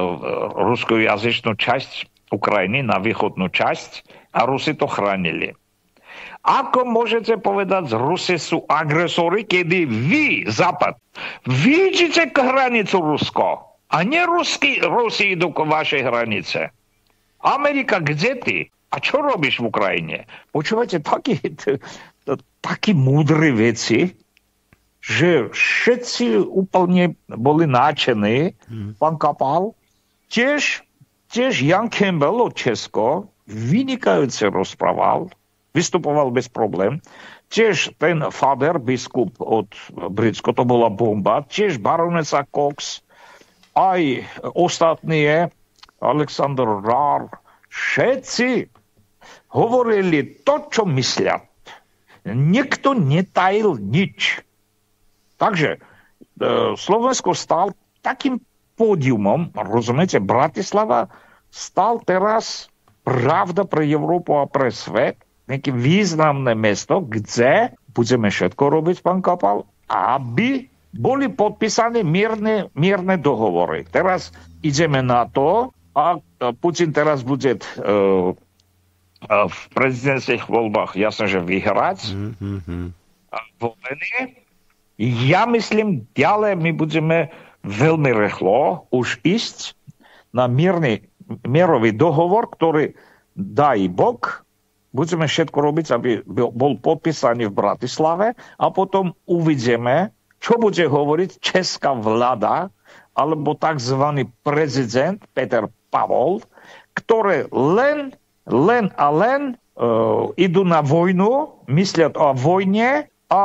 ruskojazyčnú časť Ukrajiny, na východnú časť a Rusi to chránili. Ako môžete povedať, že Rusi sú agresori, kedy vy, Západ, vidíte k hranicu Rusko a nie Rusi, Rusi idú k vašej hranice. Amerika, kde ty? A čo robíš v Ukrajine? Počúvate, takí, takí múdre veci, že všetci úplne boli náčení. Hmm. Pán Kapal, tiež, tiež Jan Campbell od Česko vynikajúce rozprával, vystupoval bez problém. Tiež ten Fader, biskup od Britsko, to bola bomba. Tiež baronesa Cox, aj ostatní, Alexander Rár, všetci hovorili to, čo myslia. Nikto netajil nič. Takže e, Slovensko stal takým pódiumom, rozumiete, Bratislava stal teraz pravda pre Európu a pre svet, nejaké významné mesto, kde budeme všetko robiť, pán Kapal, aby boli podpísané mierne, mierne dohovory. Teraz ideme na to, a Putin teraz bude uh, v prezidentských voľbách jasne, že vyhrať mm-hmm. volenie. Ja myslím, ďalej my budeme veľmi rýchlo už ísť na mierny, mierový dohovor, ktorý daj Bog, budeme všetko robiť, aby bol podpísaný v Bratislave a potom uvidíme, čo bude hovoriť česká vláda alebo tzv. Prezident Peter Pavol, ktoré len, len a len uh, idú na vojnu, myslia o vojne a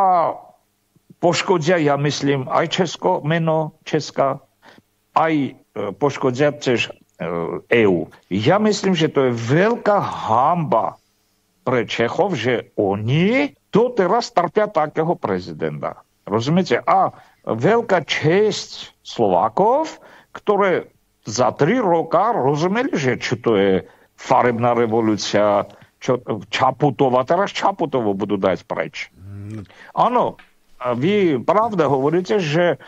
poškodia, ja myslím, aj Česko, meno Česka, aj uh, poškodia tiež uh, é ú. Ja myslím, že to je veľká hanba pre Čechov, že oni doteraz trpia takého prezidenta. Rozumiete? A veľká česť Slovákov, ktoré za tri roka rozumeli, že čo to je farebná revolúcia, čo, Čaputová, teraz Čaputovo budú dať preč. Áno, vy pravda hovoríte, že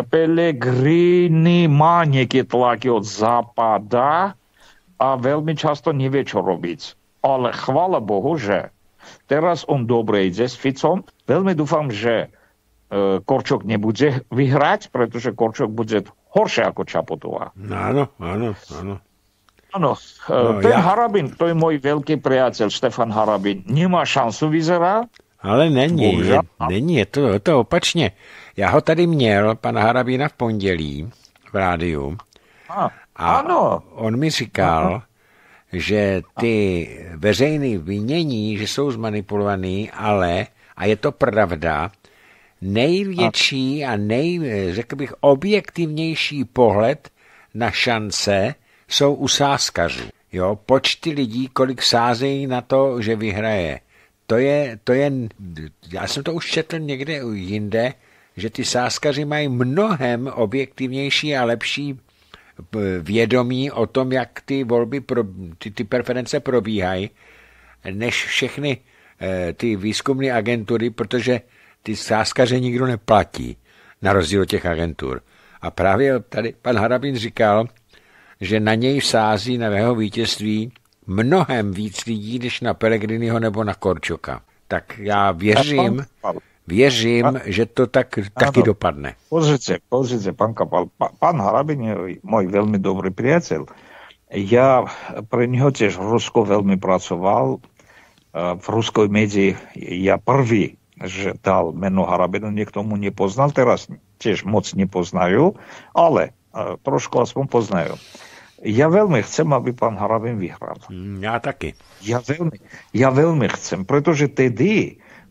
Pellegrini má nejaké tlaky od západa a veľmi často nevie, čo robiť. Ale chvála Bohu, že teraz on dobre ide s Ficom. Veľmi dúfam, že Korčok nebude vyhrať, pretože Korčok bude horšie ako Čaputová. Áno, áno, áno. Áno, no, ten ja... Harabin, to je môj veľký priateľ, Štefan Harabin, nemá šancu, vyzerá. Ale není, je, není, je to, je to opačně. Já ho tady měl, pana Harabina, v pondělí v rádiu. A, a ano. On mi říkal, ano. že ty veřejné vinění, že jsou zmanipulovaný, ale, a je to pravda, největší a nej, řekl bych, objektivnější pohled na šance jsou u sázkařů. Jo, počty lidí, kolik sázejí na to, že vyhraje. To je, to je, já jsem to už četl někde jinde, že ty sázkaři mají mnohem objektivnější a lepší vědomí o tom, jak ty volby, pro, ty, ty preference probíhají, než všechny eh, ty výzkumné agentury, protože ty sázkaře nikdo neplatí, na rozdíl od těch agentur. A právě tady pan Harabin říkal, že na něj sází, na jeho vítězství, mnohem víc lidí, než na Pellegriniho nebo na Korčoka. Tak já věřím, věřím, a, že to tak, taky dopadne. Pozrite, pozrite, pán Kapal, pán Harabin je môj veľmi dobrý priateľ. Ja pre neho tiež v Rusku veľmi pracoval. V ruskoj médii ja prvý, že dal meno Harabinu, niekto mu nepoznal, teraz tiež moc nepoznajú, ale trošku aspoň poznajú. Ja veľmi chcem, aby pán Harabin vyhral. Ja taky. Ja veľmi, ja veľmi chcem, pretože tedy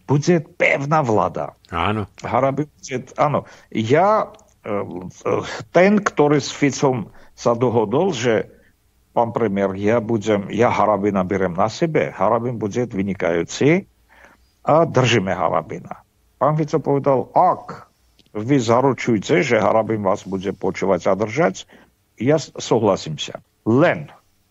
bude pevná vláda. Áno. Harabin bude, áno. Ja, ten, ktorý s Ficom sa dohodol, že pán premiér, ja budem, ja Harabina berem na sebe, Harabin bude vynikajúci a držíme Harabina. Pán Fico povedal, ak vy zaručujete, že Harabin vás bude počúvať a držať, ja súhlasím sa. Len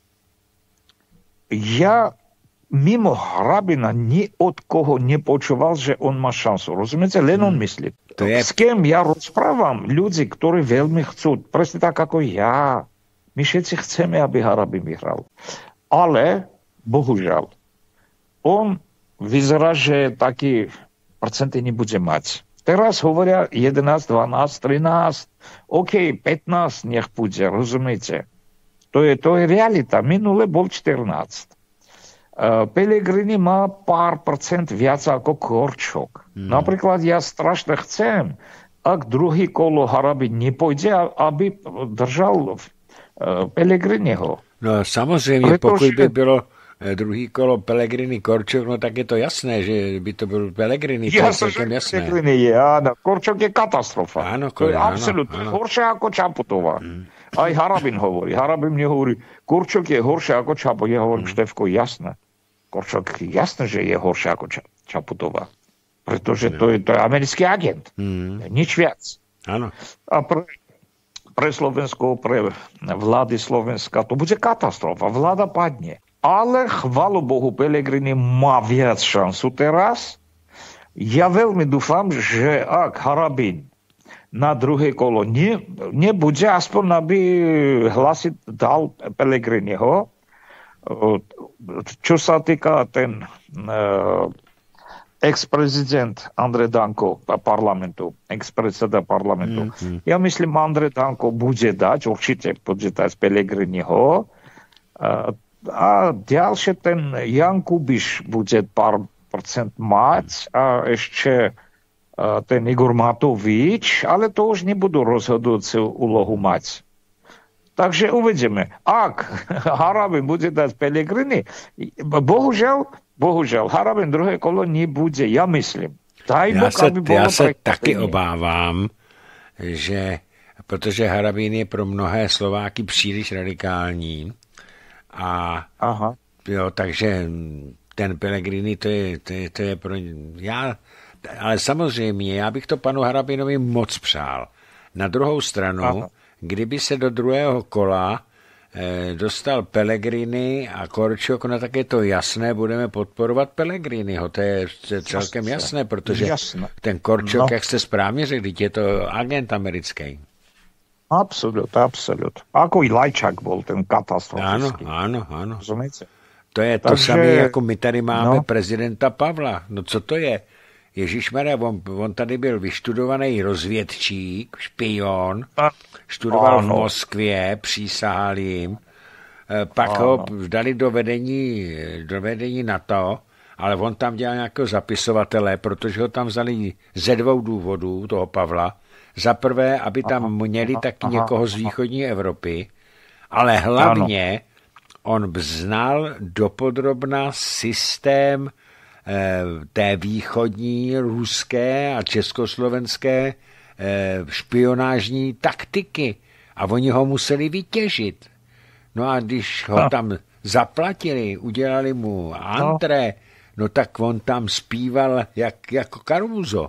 ja mimo Harabina ni od koho nepočúval, že on má šancu. Rozumiete? Len on myslí. Je... S kým ja rozprávam? Ľudí, ktorí veľmi chcú. Presne tak ako ja. My všetci chceme, aby Harabin vyhral. Ale, bohužiaľ, on vyzerá, že taký procenty nebude mať. Teraz hovoria jedenásť, dvanásť, trinásť, OK, pätnásť nech bude, rozumiete? To je, to je realita. Minule bol štrnásť. Uh, Pellegrini má pár percent viac ako Korčok. Mm. Napríklad ja strašne chcem, ak druhý kolo Harabin nepôjde, aby držal uh, Pellegriniho. No samozřejmě, Pretože... pokud by bylo druhý kolo Pellegrini Korčok, no tak je to jasné, že by to byl Pellegrini. To jasné, je jasné. Pellegrini je, áno. Korčok je katastrofa. Áno, to je absolútne horšie ako Čaputová. Mm. Aj Harabin hovorí. Harabin mne hovorí, Korčok je horšie ako Čaputová. Ja hovorím, mm. Štefko, jasné. Korčok, jasné, že je horšie ako Čaputová. Pretože to je, to je americký agent. Mm. Nič viac. Áno. A pre, pre Slovensko, pre vlády Slovenska, to bude katastrofa. Vláda padne. Ale chválu Bohu, Pellegrini má viac šancu teraz. Ja veľmi dúfam, že ak Harabin na druhé kolo ne, nebude, aspoň aby hlasy dal Pellegriniho. Čo sa týka ten uh, ex-prezident Andrej Danko parlamentu, ex-predseda parlamentu. Mm-hmm. Ja myslím, Andrej Danko bude dať, určite bude dať Pellegriniho. Uh, a ďalšie ten Jan Kubiš bude pár percent mať a ešte uh, ten Igor Matovič, ale to už nebudú rozhodujúcu úlohu mať. Takže uvidíme. Ak Harabin bude dať Pellegrini, bohužiaľ, bohužiaľ, Harabin druhé kolo nebude, ja myslím. Daj já Bok, se, aby bolo já se taky obávám, že protože Harabin je pro mnohé Slováky příliš radikální a Aha. jo, takže ten Pellegrini to je, to je, to je pro já, ale samozřejmě, já bych to panu Harabinovi moc přál. Na druhou stranu, Aha. kdyby se do druhého kola eh, dostal Pellegrini a Korčok, no tak je to jasné, budeme podporovat Pellegriniho, to je, to je celkem jasné, protože jasné. Ten Korčok, no. jak jste správně řekli, je to agent americký. Absolut, absolut. Ako i Lajčák bol ten katastrofický. Áno, áno, áno. Rozumíte? To je to Takže, samé, jako my tady máme no. prezidenta Pavla. No co to je? Ježišmarja, on, on tady byl vyštudovaný rozvědčík, špion, študoval ano. v Moskvě, přísahal jim, pak ano. ho dali do vedení, do vedení NATO, ale on tam dělal nějakého zapisovatele, protože ho tam vzali ze dvou důvodů, toho Pavla. Za prvé, aby tam aha, měli aha, taky aha, někoho z východní aha. Evropy, ale hlavně ano. on znal dopodrobna systém té východní, ruské a československé špionážní taktiky. A oni ho museli vytěžit. No a když ho tam zaplatili, udělali mu antré, no tak on tam zpíval jak, jako Caruso.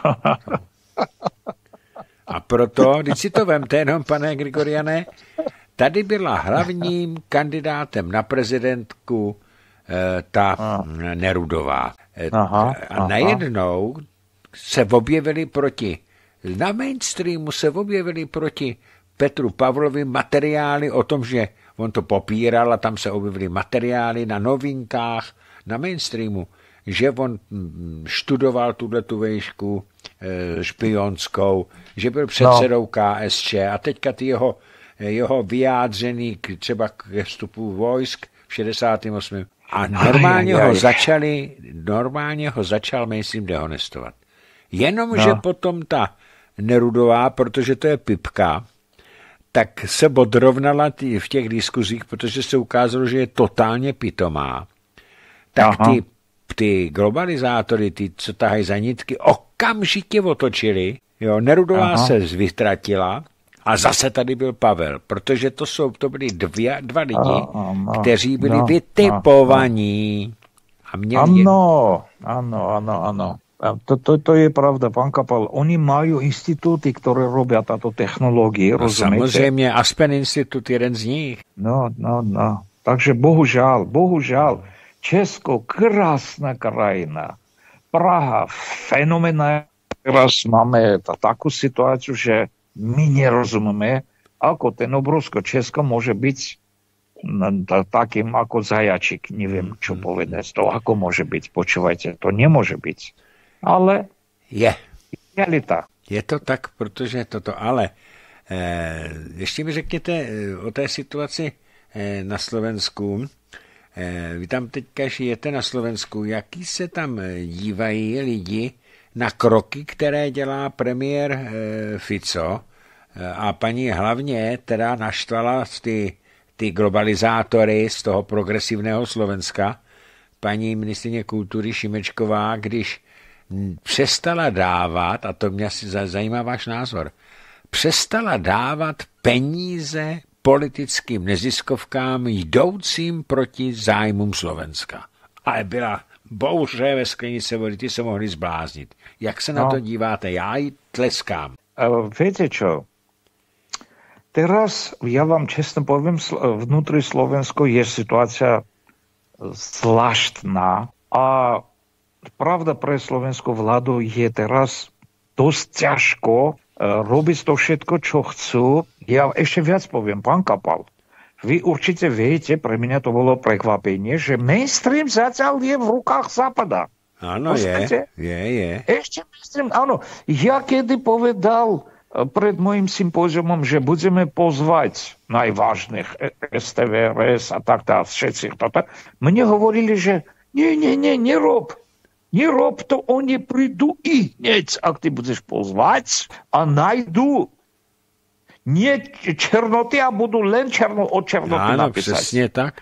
A proto, když si to vemte jenom, pane Grigoriane, tady byla hlavním kandidátem na prezidentku ta aha. Nerudová. Aha, a najednou se objevili proti, na mainstreamu se objevili proti Petru Pavlovi materiály o tom, že on to popíral a tam se objevily materiály na novinkách, na mainstreamu, že on študoval tuhletu vejšku e, špionskou, že byl předsedou no. K S Č a teďka ty jeho, jeho vyjádřený k, třeba k vstupu vojsk v šedesátém osmém A normálně ho začali, normálně ho začal mainstream dehonestovat. Jenomže no. potom ta Nerudová, protože to je pipka, tak se odrovnala v těch diskuzích, protože se ukázalo, že je totálně pitomá. Tak Aha. ty ty globalizátory, ty, co tahají za nitky, okamžitě otočili. Jo, Nerudová Aha. se vytratila a zase tady byl Pavel, protože to jsou to byli dvě, dva lidi, Aha. kteří byli no, vytipovaní. A měli ano, ano, ano, ano. To, to, to je pravda, pán Kapal. Oni mají instituty, které robí tato technologie, no, rozumíte? Samozřejmě, Aspen Institut, jeden z nich. No, no, no. Takže bohužel, bohužel, Česko, krásná krajina. Praha, fenomenálna. Teraz máme takú situáciu, že my nerozumíme, ako ten obrovský Česko môže byť takým ako zajačik. Neviem, čo povedať. To ako môže byť? Počúvajte, to nemôže byť. Ale je. Realita. Je to tak, protože toto, ale eh, ještě mi řekněte eh, o té situaci eh, na Slovensku. Eh, vy tam teďka žijete na Slovensku. Jaký se tam dívají lidi na kroky, které dělá premiér eh, Fico eh, a paní hlavně teda naštvala ty, ty globalizátory z toho progresivného Slovenska, paní ministryně kultury Šimečková, když přestala dávat, a to mě asi zajímá váš názor, přestala dávat peníze politickým neziskovkám jdoucím proti zájmům Slovenska. Ale byla bouře ve sklenice vody, ty se mohli zbláznit. Jak se na no. to díváte? Já ji tleskám. Uh, viete čo? Teraz, ja vám čestno poviem, vnútri Slovensko je situácia zvláštna a pravda pre slovenskú vládu je teraz dosť ťažko uh, robiť to všetko, čo chcú. Ja ešte viac poviem, pán Kapal. Vy určite viete, pre mňa to bolo prekvapenie, že mainstream zatiaľ je v rukách Západa. Áno, je, je, je. Ešte mainstream, áno. Ja kedy povedal pred mojim sympóziumom, že budeme pozvať najvážnych es té vé er es a tak tá, všetci. Mne hovorili, že nie, nie, nie, nerob. Nerob to, oni prídu i hneď, ak ty budeš pozvať a najdu nie černoty a budú len černo od černoty Áno, napísať. Přesne tak.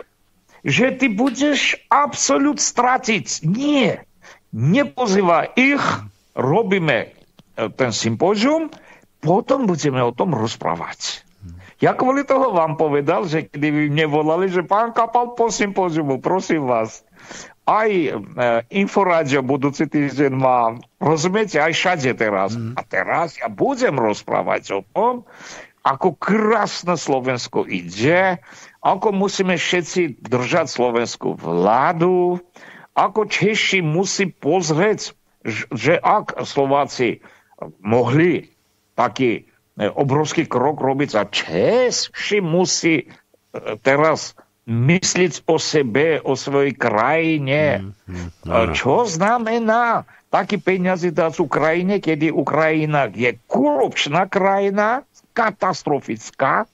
Že ty budeš absolút stratiť. Nie. Nepozývaj ich, robíme ten sympózium, potom budeme o tom rozprávať. Ja kvôli toho vám povedal, že kedy vy mne volali, že pán Kapal po sympóziumu, prosím vás, aj e, Inforádio budúci týždeň má, rozumiete, aj všade teraz. Mm. A teraz ja budem rozprávať o tom, ako krásne Slovensko ide, ako musíme všetci držať slovenskú vládu, ako Češi musí pozrieť, že ak Slováci mohli taký obrovský krok robiť a Češi musí teraz myslieť o sebe, o svojej krajine. Mm, mm, Čo znamená taký peniazy dať Ukrajine, kedy Ukrajina je korupčná krajina, katastrofická.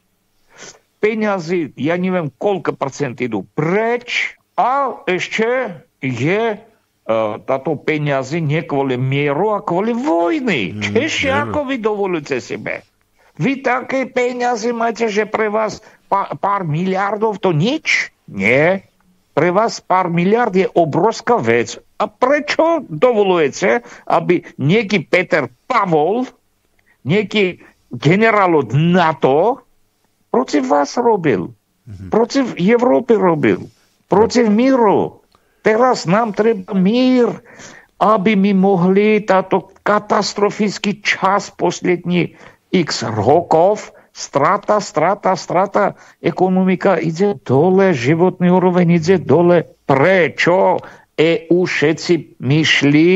Peniazy, ja neviem, koľko percent idú preč a ešte je uh, táto peniazy nie kvôli mieru, a kvôli vojny. Mm, Češi, mm. ako vy dovolíte sebe? Vy také peniazy máte, že pre vás pár, pár miliardov to nič? Nie. Pre vás pár miliard je obrovská vec. A prečo dovolujete, aby nieký Peter Pavol, nieký generál od NATO proti vás robil? Proti Európy robil? Proti míru? Teraz nám treba mír, aby my mohli táto katastrofický čas poslední x rokov, strata, strata, strata, ekonomika ide dole, životný úroveň ide dole. Prečo é ú všetci myšli,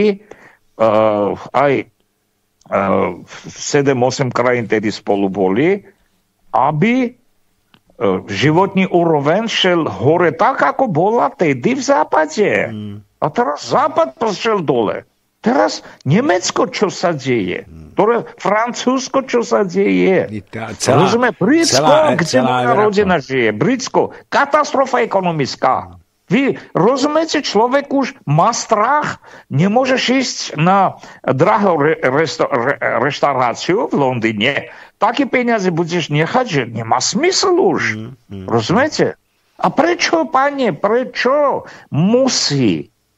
uh, aj uh, sedem osem krajín tedy spolu boli, aby uh, životný úroveň šel hore tak, ako bola tedy v západe. Mm. A teraz západ šel dole. Teraz Nemecko, čo sa deje? Ktoré Francúzsko, čo sa deje? Celá, Rozumie, Britsko, celá, kde moja rodina žije. Britsko, katastrofa ekonomická. Vy rozumiete, človek už má strach, nemôžeš ísť na drahú re, resto, re, reštauráciu v Londýne. Také peniaze budeš nechať, že nemá smysl už. Mm, mm, Rozumiete? A prečo, pane, prečo musí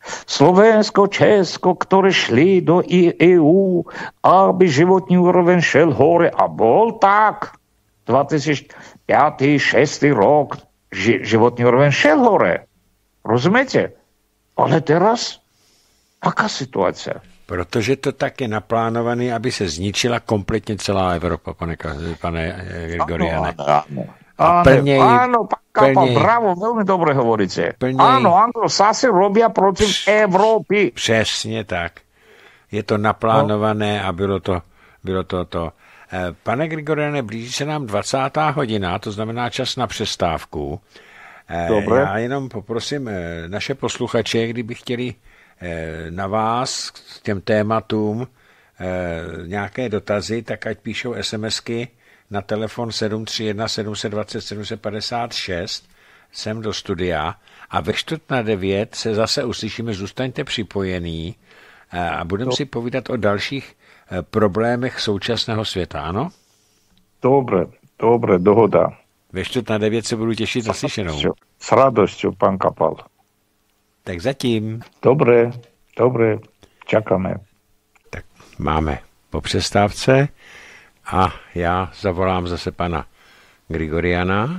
Slovensko, Česko, ktoré šli do é ú, aby životní úroveň šel hore. A bol tak. dvetisícpäť šesť rok ži- životní úroveň šel hore. Rozumiete? Ale teraz, aká situácia? Protože to tak je naplánované, aby se zničila kompletně celá Evropa, pane, pane Grigoriane. Áno, áno. Áno, plnej, áno, pán Kapal, bravo, veľmi dobre hovoríte. Plnej, áno, Anglosáci robia proti Európy. Přesně tak. Je to naplánované a bylo to, bylo to to. Pane Grigoriane, blíží se nám dvacátá hodina, to znamená čas na přestávku. Dobre. Já jenom poprosím naše posluchače, kdyby chtěli na vás k těm tématům nějaké dotazy, tak ať píšou SMSky na telefon sedm tři jedna sedm dva sedm sedm pět šest sem do studia a ve čtvrt na devět se zase uslyšíme, zůstaňte připojený a budeme si povídat o dalších problémech současného světa, ano? Dobre, dobre, dohoda. Ve čtvrt na devět se budu těšit na slyšenou. S radosťou, pán Kapal. Tak zatím. Dobre, dobre, čakáme. Tak máme po přestávce a já zavolám zase pana Grigoriana.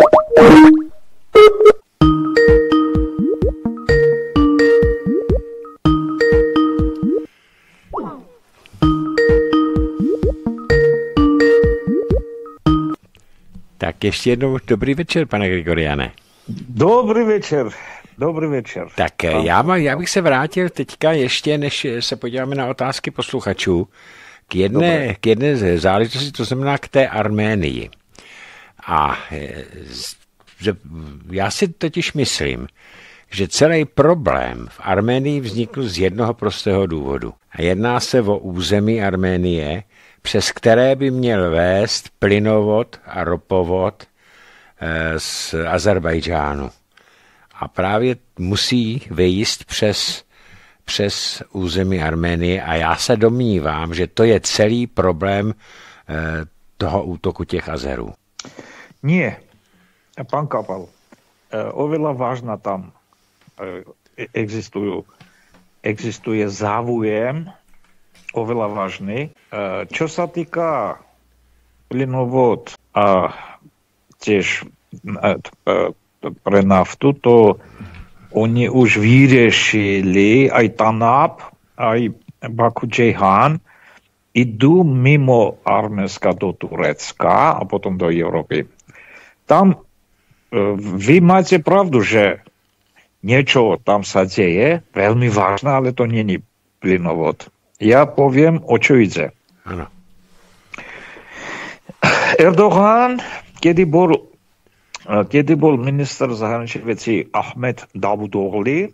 Tak ještě jednou dobrý večer, pane Grigoriane. Dobrý večer. Dobrý večer. Tak já, já bych se vrátil teďka ještě, než se podíváme na otázky posluchačů, k jedné, k jedné záležitosti, to znamená k té Arménii. A já si totiž myslím, že celý problém v Arménii vznikl z jednoho prostého důvodu. A jedná se o území Arménie, přes které by měl vést plynovod a ropovod z Azerbajdžánu. A právě musí vyjíst přes, přes území Arménie a já se domnívám, že to je celý problém eh, toho útoku těch Azerů. Nie, pán Kapal, eh, oveľa vážna tam eh, existujú, existuje záujem, oveľa vážny. Eh, čo sa týka plynovod a tiež eh, pre naftu, to oni už vyriešili aj TANAP, aj Baku-Ceyhan, idú mimo Arménska do Turecka a potom do Európy. Tam vy máte pravdu, že niečo tam sa deje, veľmi vážne, ale to nie je plynovod. Ja poviem, o čo ide. Ano. Erdogan, kedy bol Kedy bol minister zahraničných vecí Ahmed Davutoglu,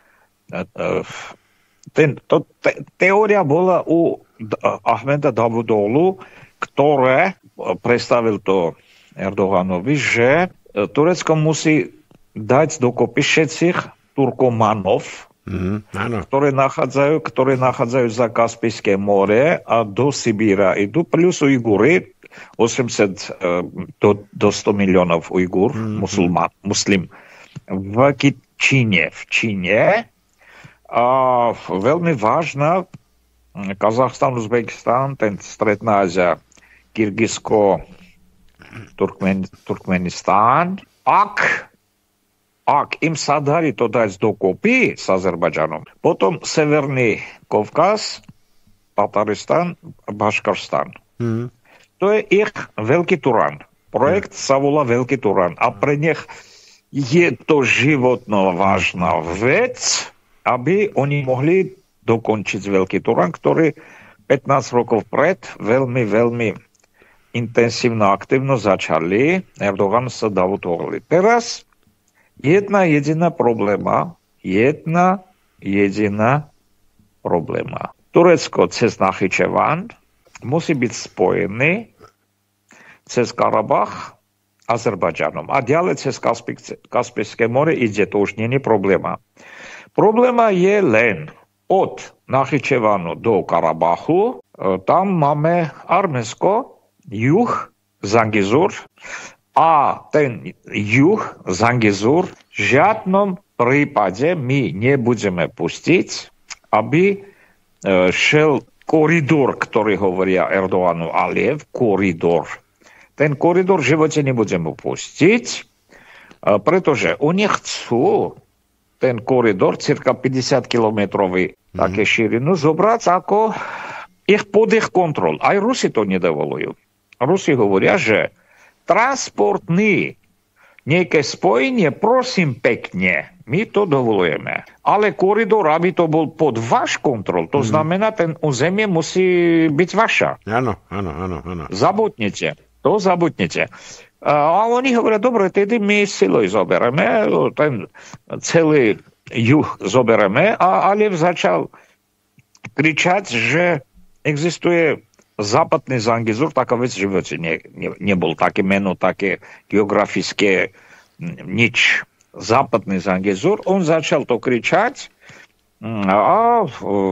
ten, to, te, teória bola u Ahmeda Davutoglu, ktoré predstavil to Erdoganovi, že Turecko musí dať dokopy všetkých Turkomanov, mm, ktoré nachádzajú, ktoré nachádzajú za Kaspijské more a do Sibíra idú, plus Ujguri, osemdesiat do, do sto miliónov Ujgur, mm-hmm. musulman, muslim v Číne. V Číne a veľmi vážna Kazachstan, Uzbekistan, ten stredná Ázia, Kyrgyzsko, Turkmen, Turkmenistán. Ak, ak im sa darí to dať dokopy s Azerbajdžanom, potom Severný Kavkaz, Tataristan, Baškarstan. Mm-hmm. To je ich veľký Turán. Projekt sa volá Veľký Turán. A pre nich je to životno vážna vec, aby oni mohli dokončiť Veľký Turán, ktorý pätnásť rokov pred veľmi, veľmi intenzívno, aktívno začali. Erdogan sa Davutoglu. Teraz jedna jediná probléma, jedna jediná probléma. Turecko cez Nachyčevan musí byť spojený cez Karabach Azerbajdžanom. A ďalej cez Kaspijské more ide, to už nie je probléma. Probléma je len od Nachyčevanu do Karabachu. Tam máme Arménsko, juh, Zangezur. A ten juh, Zangezur, v žiadnom prípade my nebudeme pustiť, aby šel koridor, ktorý hovoria Erdoganu Aliyev, koridor. Ten koridor v živote nebudeme pustiť, pretože oni chcú ten koridor, cirka päťdesiat kilometrový, mm. také širinu, zobrať ako ich pod ich kontrol. Aj Rusi to nedovolujú. Rusi hovoria, že transportný nejaké spojenie, prosím pekne, my to dovolujeme. Ale koridor, aby to bol pod váš kontrol, to mm. znamená, ten územie musí byť vaša. Áno, áno, áno, áno. Zabudnite. To zabudnite. A oni hovoria, dobre, tedy my silou zobereme, ten celý juh zobereme a Aliyev začal kričať, že existuje západný Zangezur, taká vec v živote ne, ne, nebol také meno, také geografické nič. Západný Zangezur, on začal to kričať a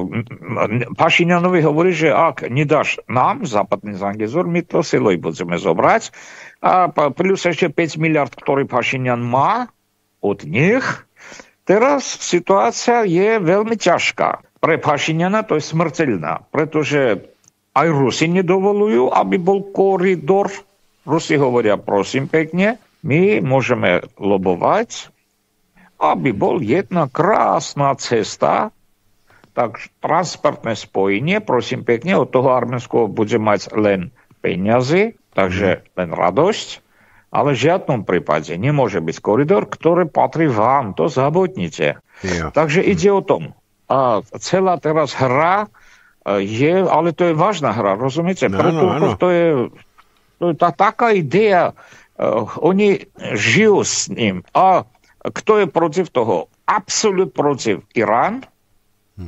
Pašinianovi hovorí, že ak nedáš nám západný Zangezur, my to silou budeme zobrať. A plus ešte päť miliard, ktorý Pašinian má od nich. Teraz situácia je veľmi ťažká. Pre Pašiniana to je smrteľná, pretože aj Rusi nedovolujú, aby bol koridor. Rusi hovoria, prosím pekne, my môžeme lobovať, aby bol jedna krásna cesta, tak transportné spojenie, prosím pekne, od toho Arménsko bude mať len peniaze, takže len radosť, ale v žiadnom prípade nemôže byť koridor, ktorý patrí vám, to zabudnite. Ja. Takže ide o tom. A celá teraz hra je, ale to je vážna hra, rozumiete? No, Preto no, no. To je, to je tá, taká idea, uh, oni žijú s ním. A kto je protiv toho? Absolút protiv Irán, hm.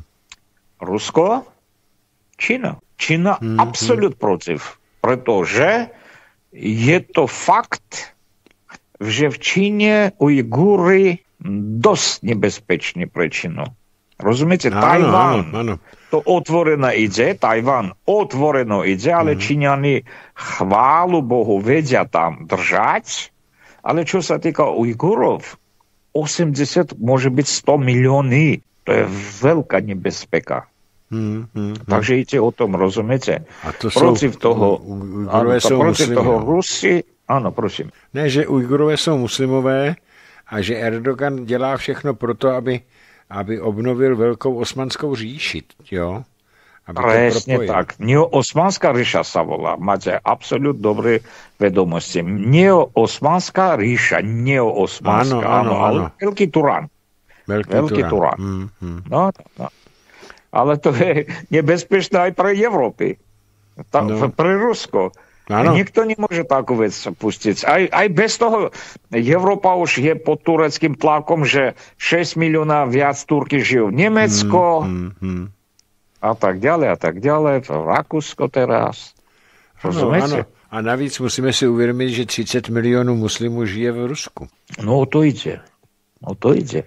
Rusko, Čína. Čína hm, absolút hm. protiv, pretože je to fakt, že v Číne Ujguri dosť nebezpečný pre Čínu. Rozumiete? Áno, Tajván, áno, áno. to otvoreno ide, Tajván otvoreno ide, ale mm-hmm. Číňani, chválu Bohu, vedia tam držať, ale čo sa týka Ujgurov, osemdesiat môže byť sto milióny. To je veľká nebezpeka. Mm-hmm. Takže ide o tom, rozumiete? A to protiv sú, toho, Ujgurové áno, sú protiv muslimy, toho no. Rusi, áno, prosím. Ne, že Ujgurové jsou muslimové a že Erdogan dělá všechno pro to, aby, aby obnovil velkou osmanskou říši, jo? Presne tak. Neo-osmanská ríša sa volá. Máte absolút dobré vedomosti. Neo-osmanská ríša. Neo-osmanská. Áno, áno, áno. Veľký Turán. Veľký, Veľký Turán. Mm, mm. No, no. Ale to je nebezpečné aj pre Európy. Tá, no. Pre Rusko. Áno. Nikto nemôže takú vec pustiť. Aj, aj bez toho Európa už je pod tureckým tlakom, že šesť milióna viac Turky žijú v Nemecko. Mm, mm, mm. A tak ďalej, a tak ďalej. Rakúsko teraz. Rozumiete? A navíc musíme si uvědomit, že třicet milionů muslimů žije v Rusku. No o to ide. O to ide.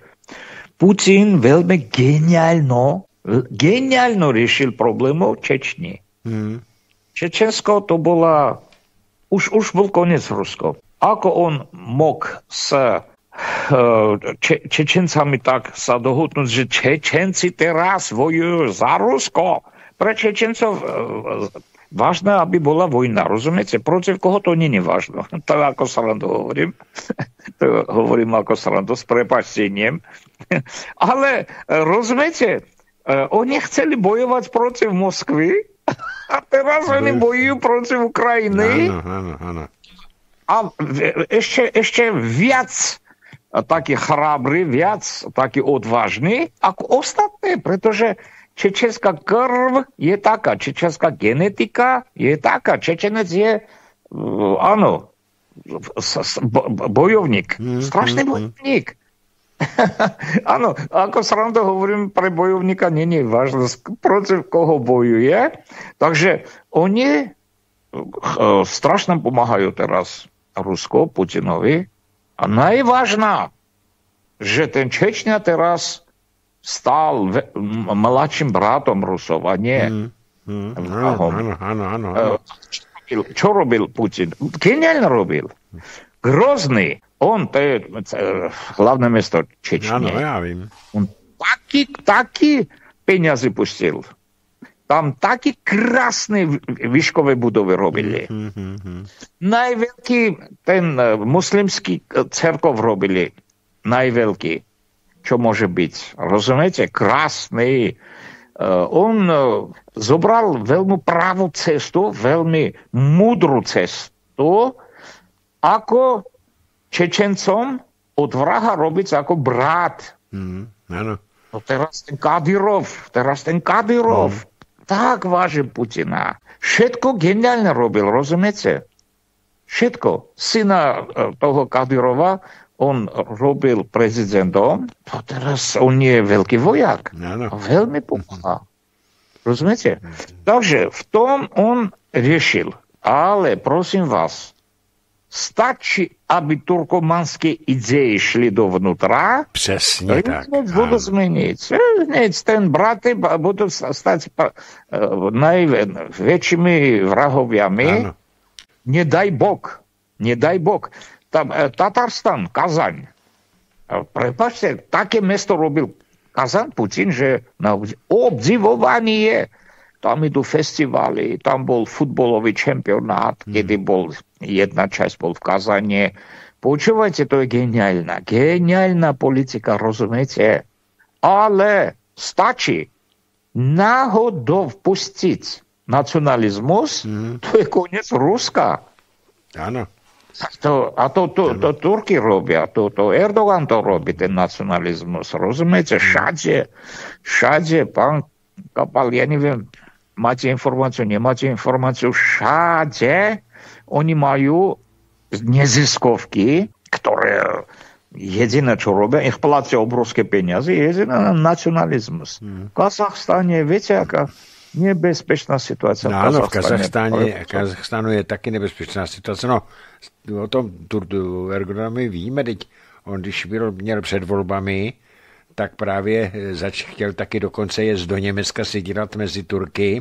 Putin veľmi geniálno, geniálno riešil problémov Čečni. Hmm. Čečensko to bola, už, už bol koniec Rusko. Ako on mok s Če, Čečencami tak sa dohodnúť, že Čečenci teraz vojujú za Rusko. Pre Čečencov vážne, aby bola vojna. Rozumiete? Protiv koho to nie je vážno. To ako srandu hovorím. To hovorím ako srandu s prepáčením. Ale rozumiete? Oni chceli bojovať protiv Moskvy a teraz oni bojujú protiv Ukrajiny. Áno, áno, áno. A ešte, ešte viac taký chrábry, viac taký odvážny ako ostatné, pretože čečenská krv je taká, čečenská genetika je taká, Čečenec je, áno, bojovník, strašný bojovník. Áno, ako srandu hovorím, pre bojovníka nie je vážne, proti koho bojuje. Takže oni strašne pomáhajú teraz Rusko, Putinovi. A najvážna, že ten Čečňa teraz stál ve- mladším bratom Rusov, a nie mm, mm, áno, áno, áno, áno. Čo robil Putin? Geniálne robil. Grozný. on, to je hlavné mesto Čečne. Áno, ja vím. On taký, taký peniaze pustil. Tam také krásne výškové budovy robili. Mm-hmm. Najveľký ten muslimský cerkov robili. Najveľký. Čo môže byť. Rozumiete? Krásny. Uh, on uh, zobral veľmi pravú cestu, veľmi múdru cestu, ako Čečencom od vraha robiť ako brat. Mm, áno. No teraz ten Kadyrov, teraz ten Kadyrov. Mm. Tak váži Putina. Všetko geniálne robil, rozumiete? Všetko. Syna toho Kadyrova on robil prezidentom, a teraz on je veľký vojak. Áno. Veľmi pomáha. Rozumiete? Takže v tom on riešil. Ale prosím vás, stačí, aby turkomanské ideje šli dovnútra. Přesně tak. Budú zmeniť. Hneď ten braty budú stať najväčšími vrahoviami. Áno. Nedaj Bog. Nedaj Bog. Tam, Tatarstan, Kazaň. Prepáčte, také mesto robil Kazaň, Putin, že na obdivovanie je. Tam idú festivály, tam bol futbolový čempionát, hmm. kedy bol jedna časť bol v Kazane. Počúvajte, to je geniálna. Geniálna politika, rozumiete? Ale stačí náhodou vpustiť nacionalizmus, hmm. to je koniec Ruska. Áno. To, a to, to, to, to Turky robia, to, to Erdogan to robí, ten nacionalizmus. Rozumiete? Všade, všade, pán Kapal, ja neviem, máte informáciu, nemáte informáciu, všade oni majú neziskovky, ktoré jediné, čo robia, ich platia obrovské peniaze, je jediné nacionalizmus. Hmm. V Kazachstane, viete, aká nebezpečná situácia. No áno, v Kazachstáne, Kazachstánu je taky nebezpečná situace. No, o tom Erdoganovi víme, teď on, když byl, měl před volbami, tak právě zač, chtěl taky dokonce jet do Německa si dělat mezi Turky,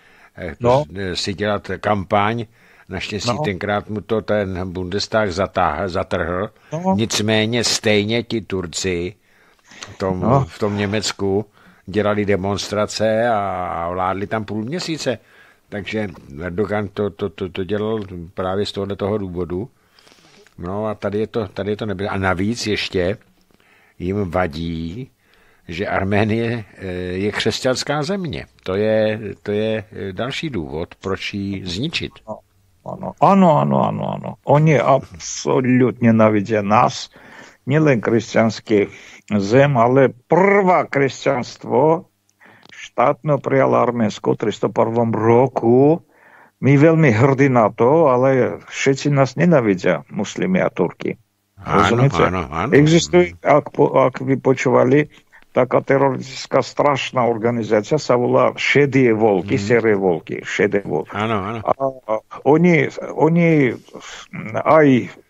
no. si dělat kampaň. Naštěstí no. tenkrát mu to ten Bundestag zatáhl, zatrhl. No. Nicméně stejně ti Turci v tom, no. v tom Německu dělali demonstrace a vládli tam půl měsíce. Takže Erdogan to, to, to, to dělal právě z tohoto toho důvodu. No a tady je to, tady je to nebylo. A navíc ještě jim vadí, že Arménie je křesťanská země. To je, to je další důvod, proč ji zničit. Ano, ano, ano, ano. ano. Oni absolutně nenávidí nás, nielen kresťanský zem, ale prvá kresťanstvo štátno prijala Arménsko v tristoprvom roku. My veľmi hrdí na to, ale všetci nás nenávidia, muslimy a Turky. Áno, áno, áno. Existuje, ak, ak vy počúvali, taká teroristická strašná organizácia sa volá Šedé volky, mm. Seré volky, Šedé volky. Áno, áno. A oni, oni aj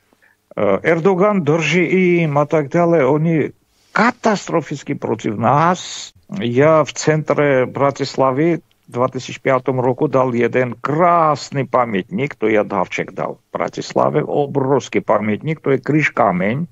Erdogan drží im a tak ďalej, oni katastroficky proti nás. Ja v centre Bratislavy v dvetisícpäť roku dal jeden krásny pamätník, to ja Davček dal v Bratislave, obrovský pamätník, to je kríž kameň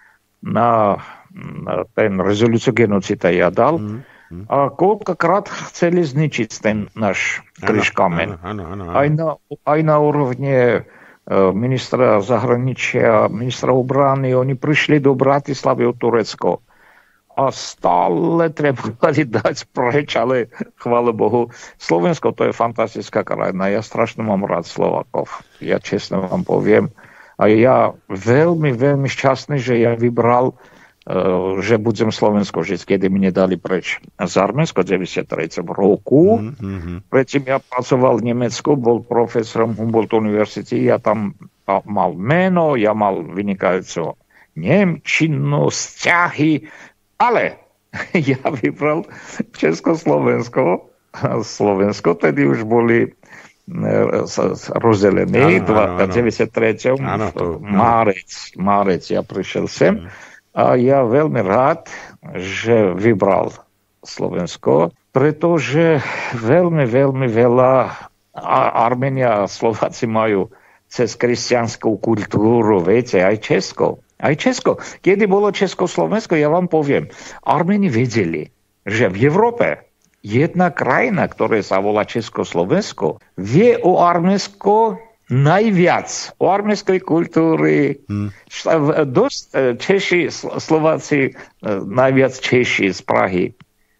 na, na ten rezolúciu genocida ja dal. Mm, mm. A koľkokrát chceli zničiť ten náš kríž kameň. Áno, áno, áno. Aj na, aj na úrovni ministra zahraničia, ministra obrany, oni prišli do Bratislavy od Turecko. A stále trebali dať preč, ale chvála Bohu. Slovensko to je fantastická krajina. Ja strašne mám rád Slovákov. Ja čestne vám poviem. A ja veľmi, veľmi šťastný, že ja vybral, uh, že budem Slovensko žiť, kedy mi nedali preč z Arménsko v deväťdesiattrom roku. Mm-hmm. Predtým ja pracoval v Nemecku, bol profesorom Humboldt univerzity. Ja tam mal meno, ja mal vynikajúcu nemčinu, vzťahy. Ale ja vybral Československo. Slovensko, tedy už boli rozdelení. V deväťdesiattrom Márec, Márec ja prišiel sem. A ja veľmi rád, že vybral Slovensko, pretože veľmi, veľmi veľa Arménia a Slováci majú cez kresťanskú kultúru, viete, aj Česko. Aj Česko. Kedy bolo Československo, ja vám poviem, Arméni vedeli, že v Európe jedna krajina, ktorá sa volá Československo, vie o Arménsko najviac, o arménskej kultúry. Hmm. Dosť Češi, Slováci, najviac Češi z Prahy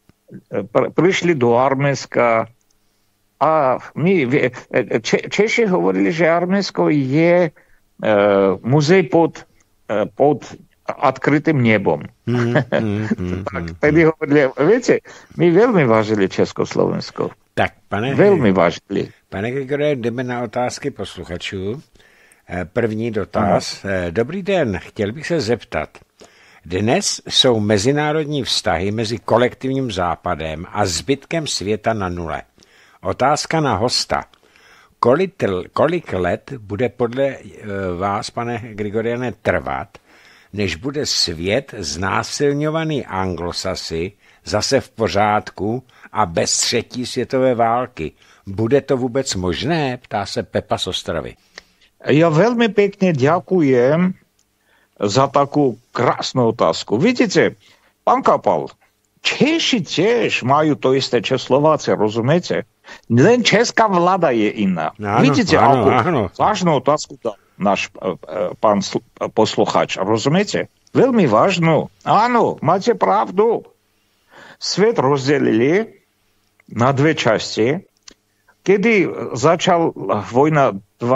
prišli do Arménska a my, Češi hovorili, že Arménsko je muzej pod pod odkrytým nebom. Mm, mm, mm, tak tedy hovorili, viete, my veľmi vážili Československo. Tak, pane, veľmi vážili. Pane Grigore, jdeme na otázky posluchačů. První dotaz. Aha. Dobrý den, chtěl bych se zeptat. Dnes jsou mezinárodní vztahy mezi kolektivním západem a zbytkem světa na nule. Otázka na hosta. Kolik, kolik let bude podle vás, pane Grigoriane, trvat, než bude svět znásilňovaný anglosasy zase v pořádku a bez třetí světové války? Bude to vůbec možné? Ptá se Pepa z Ostravy. Ja veľmi pekne ďakujem za takú krásnu otázku. Vidíte, pán Kapal, Češi tiež majú to isté, čo Slováci, rozumiete? Len česká vláda je iná. Áno, vidíte, áno, ako áno. vážnu otázku dal náš e, pán sl- posluchač, rozumiete? Veľmi vážnu. Áno, máte pravdu. Svet rozdelili na dve časti. Kedy začal vojna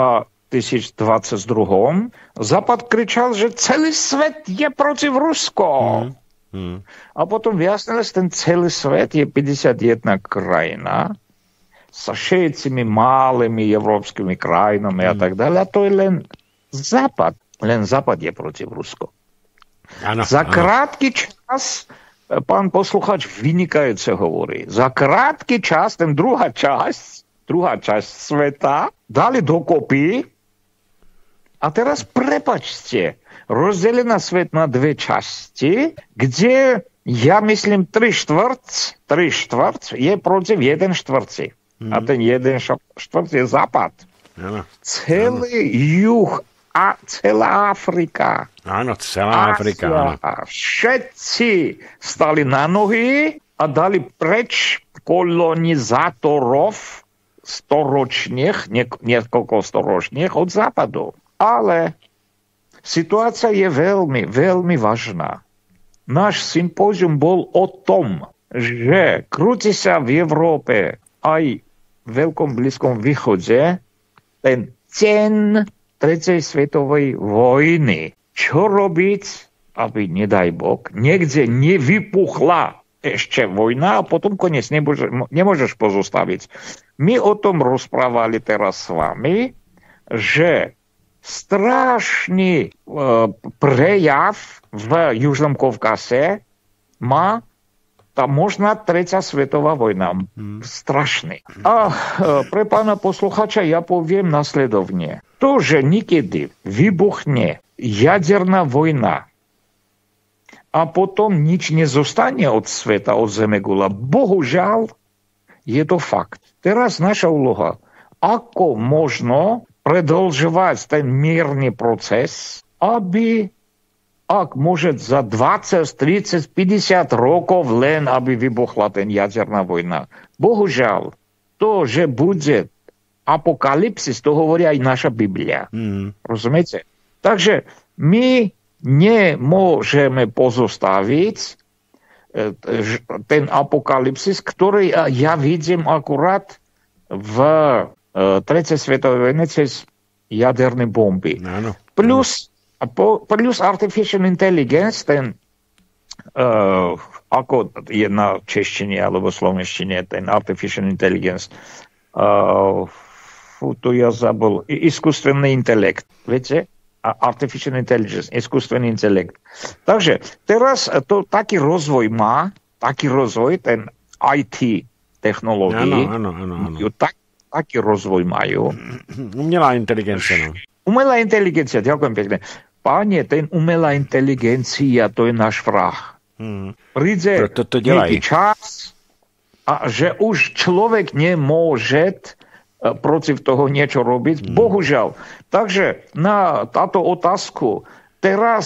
dvetisícdvadsaťdva, Západ kričal, že celý svet je proti Rusko. Mm. Hmm. A potom vyjasnili, že ten celý svet je päťdesiatjeden krajina sa všetkými malými európskymi krajinami hmm. a tak ďalej. A to je len Západ. Len Západ je proti Rusko. Ano, za ano. krátky čas, pán posluchač vynikajúce hovorí, za krátky čas, ten druhá časť, druhá časť sveta dali dokopy a teraz prepačte, rozdelená svet na dve časti, kde, ja myslím, tri štvrť, tri štvrť je proti jeden štvrti. Mm. A ten jeden štvrť je Západ. Ano. Celý ano. Juh a celá Afrika. Áno, celá Afrika. Áno. A všetci stali na nohy a dali preč kolonizátorov storočných, niekoľko storočných od Západu. Ale situácia je veľmi, veľmi vážna. Náš sympózium bol o tom, že krúti sa v Európe aj v Veľkom Blízkom východe ten ten tretej svetovej vojny. Čo robiť, aby, nedaj Bog, niekde nevypuchla ešte vojna a potom koniec nemôže, nemôžeš pozostaviť. My o tom rozprávali teraz s vami, že strašný e, prejav v Južnom Kavkaze má tá možná tretia svetová vojna. Hmm. Strašný. A e, pre pána posluchača ja poviem nasledovne. To, že niekedy vybuchne jaderná vojna a potom nič nezostane od sveta, od Zemegula, bohužiaľ je to fakt. Teraz naša úloha, ako možno predĺžovať ten mierny proces, aby, ak môže za dvadsať, tridsať, päťdesiat rokov len, aby vybuchla ten jaderná vojna. Bohužiaľ, to, že bude apokalypsis, to hovorí aj naša Biblia. Mm. Rozumiete? Takže my nemôžeme pozostaviť ten apokalypsis, ktorý ja vidím akurát v tretej svetovej vojne cez jaderné bomby. Áno. Plus, po, plus artificial intelligence, ten uh, ako je na češtine alebo slovenštine, ten artificial intelligence, uh, to ja zabol, iskustvený intelekt, viete? Artificial intelligence, iskustvený intelekt. Takže teraz to taký rozvoj má, taký rozvoj, ten í té technológií, áno, áno, áno, áno. Tak, taký rozvoj majú. Umelá inteligencia. No. Umelá inteligencia, ďakujem pekne. Páne, ten umelá inteligencia, to je náš vrah. Hmm. Príde nejaký čas, a že už človek nemôže proti toho niečo robiť. Hmm. Bohužiaľ. Takže na táto otázku teraz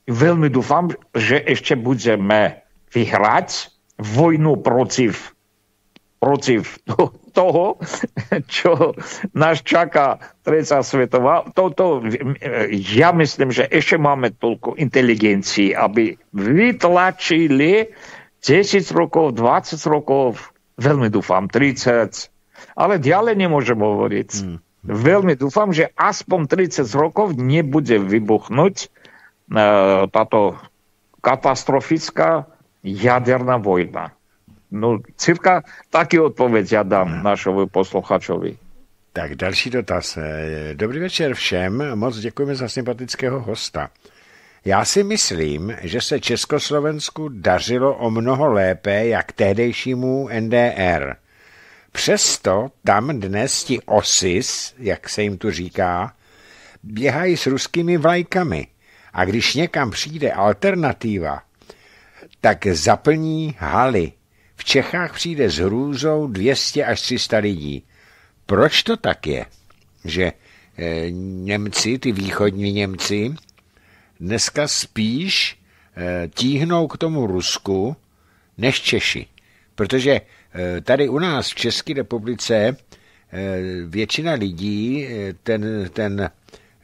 veľmi dúfam, že ešte budeme vyhrať vojnu protiv, protiv toho, čo nás čaká tretia svetová. Toto, ja myslím, že ešte máme toľko inteligencií, aby vytlačili desať rokov, dvadsať rokov, veľmi dúfam, tridsať, ale ďalej nemôžem hovoriť. Hmm. Veľmi dúfam, že aspoň tridsať rokov nebude vybuchnúť e, táto katastrofická jaderná vojna. No, cirka taky odpověď já dám našemu posluchačovi. Tak další dotaz. Dobrý večer všem, moc děkujeme za sympatického hosta. Já si myslím, že se Československu dařilo o mnoho lépe jak tehdejšímu N D R. Přesto tam dnes ti osis, jak se jim tu říká, běhají s ruskými vlajkami. A když někam přijde alternativa, tak zaplní haly. V Čechách přijde s hrůzou dvě stě až tři sta lidí. Proč to tak je, že e, Němci, ty východní Němci, dneska spíš e, tíhnou k tomu Rusku než Češi? Protože e, tady u nás v České republice e, většina lidí e, ten, ten e,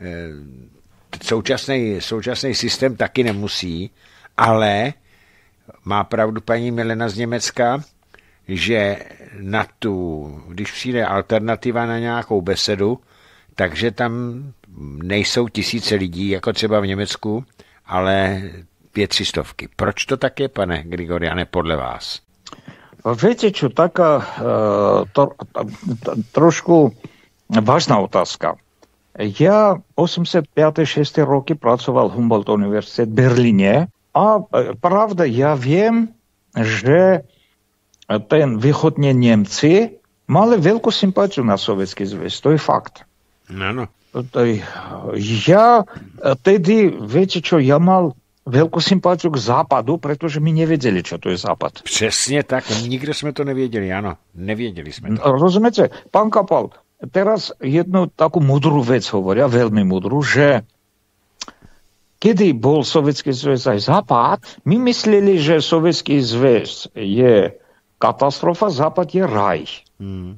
současný, současný systém taky nemusí, ale má pravdu paní Milena z Německa, že na tu, když přijde alternativa na nějakou besedu, takže tam nejsou tisíce lidí, jako třeba v Německu, ale dvě, tři stovky. Proč to tak je, pane Grigoriane, podle vás? Viete čo, taká uh, to, to, trošku vážna otázka. Ja osemdesiatpäť šesť roky pracoval v Humboldt univerzite v Berlíne a pravda, ja viem, že ten východne Nemci mali veľkú sympatiu na Sovietský zväz. To je fakt. Áno. Ja tedy, viete čo, ja mal veľkú sympatiu k západu, pretože my nevedeli, čo to je západ. Přesně tak, nikdo jsme to nevěděli, ano, nevěděli jsme to. Rozumiete, pán Kapal, teraz jednu takú mudrú vec hovoria, veľmi mudrú, že kedy bol Sovietský zväz aj západ, my mysleli, že Sovietský zväz je katastrofa, západ je raj. Hmm.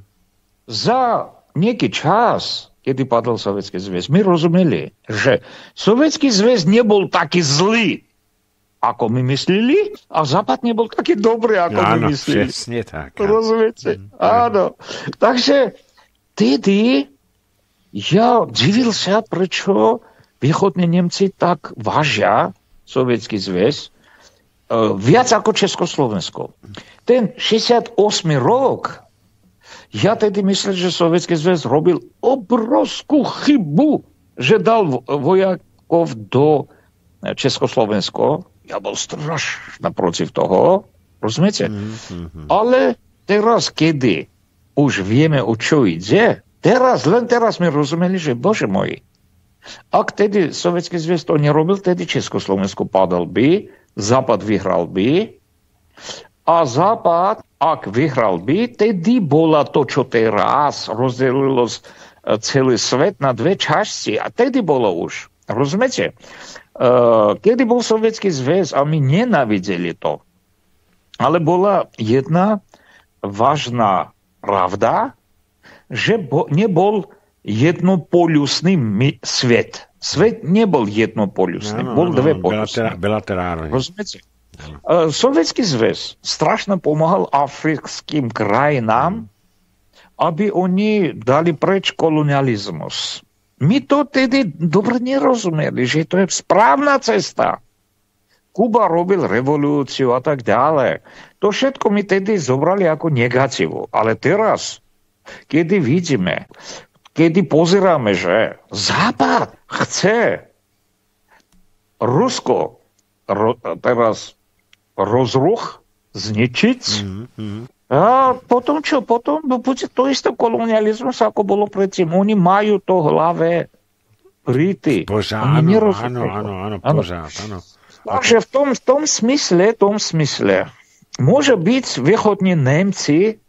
Za nejaký čas, kedy padol Sovietský zväz, my rozumeli, že Sovietský zväz nebol taký zlý, ako my mysleli, a západ nebol taký dobrý, ako áno, my mysleli. Áno, tak. Rozumiete? Hmm. Áno. Takže tedy ja divil sa, prečo východní Nemci tak vážia Sovietský zväz uh, viac ako Československo. Ten šesťdesiaty ôsmy rok, ja tedy myslel, že Sovietský zväz robil obrovskú chybu, že dal vojakov do Československo. Ja bol strašne protiv toho, rozumiete? Mm-hmm. Ale teraz, kedy už vieme, o čo ide, teraz, len teraz my rozumeli, že bože môj, ak tedy Sovietský zväz to nerobil, tedy Československo padal by, Západ vyhral by, a Západ, ak vyhral by, tedy bola to, čo teraz rozdelilo celý svet na dve časti. A tedy bolo už. Rozumiete? Kedy bol Sovietský zväz a my nenávideli to. Ale bola jedna vážna pravda, že bo, nebol jednopoľusný svet. Svet nebol jednopoľusný, no, no, bol dve poľusný. Bilaterálne. Rozumiete? Uh, Sovietský zväz strašne pomáhal africkým krajinám, aby oni dali preč kolonializmus. My to tedy dobre nerozumeli, že to je správna cesta. Kuba robil revolúciu a tak ďalej. To všetko my tedy zobrali ako negatívu. Ale teraz, kedy vidíme, kedy pozeráme, že Západ chce Rusko ro, teraz rozruch zničiť, mm-hmm. a potom čo? Potom bude to isté kolonializmus, ako bolo predtým. Oni majú to v hlave rity. Pořád, áno, áno, áno, áno, pořád, áno. Takže v tom, v tom smysle, v tom smysle, môže byť východní Nemci,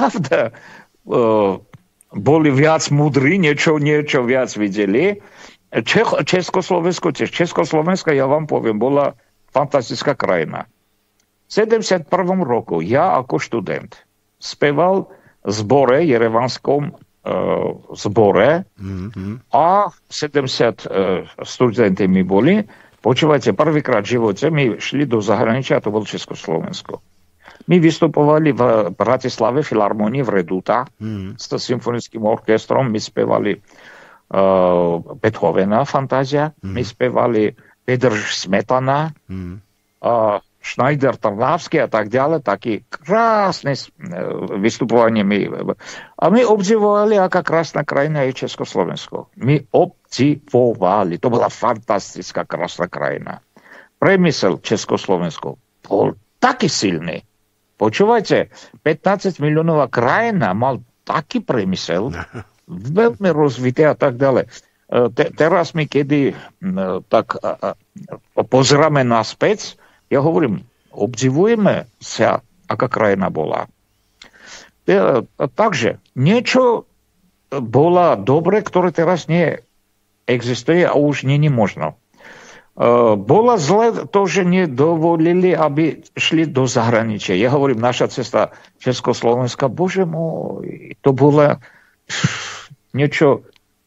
pravda, uh, boli viac múdri, niečo, niečo viac videli, Čech, Československo tiež. Československa, ja vám poviem, bola fantastická krajina. V sedemdesiatom prvom roku ja ako študent speval v zbore, jerevanskom uh, zbore mm-hmm. a sedemdesiat uh, študenti mi boli. Počúvajte, prvýkrát v živote my šli do zahraničia, a to bolo Československo. My vystupovali v Bratislave filharmonii v Reduta mm-hmm. s symfonickým orchestrom, my spevali uh, Beethovena, Fantázia, mm-hmm. my spevali Petr Smetana, mm-hmm. uh, Schneider, Trnavský a tak ďalej, taký krásne vystupovanie. My, a my obdivovali, aká krásna krajina je Československo. My obdivovali. To bola fantastická, krásna krajina. Premysel Československo bol taký silný. Počúvajte, pätnásť miliónová krajina mal taký premysel, veľmi rozvitý a tak ďalej. Te, teraz my, kedy tak pozeráme naspäť, ja hovorím, obdivujeme sa, aká krajina bola. Takže niečo bola dobre, ktoré teraz nie existuje a už nie je možno. Bola zle to, že nedovolili, aby šli do zahraničia. Ja hovorím, naša cesta Československa, bože môj, to bola niečo...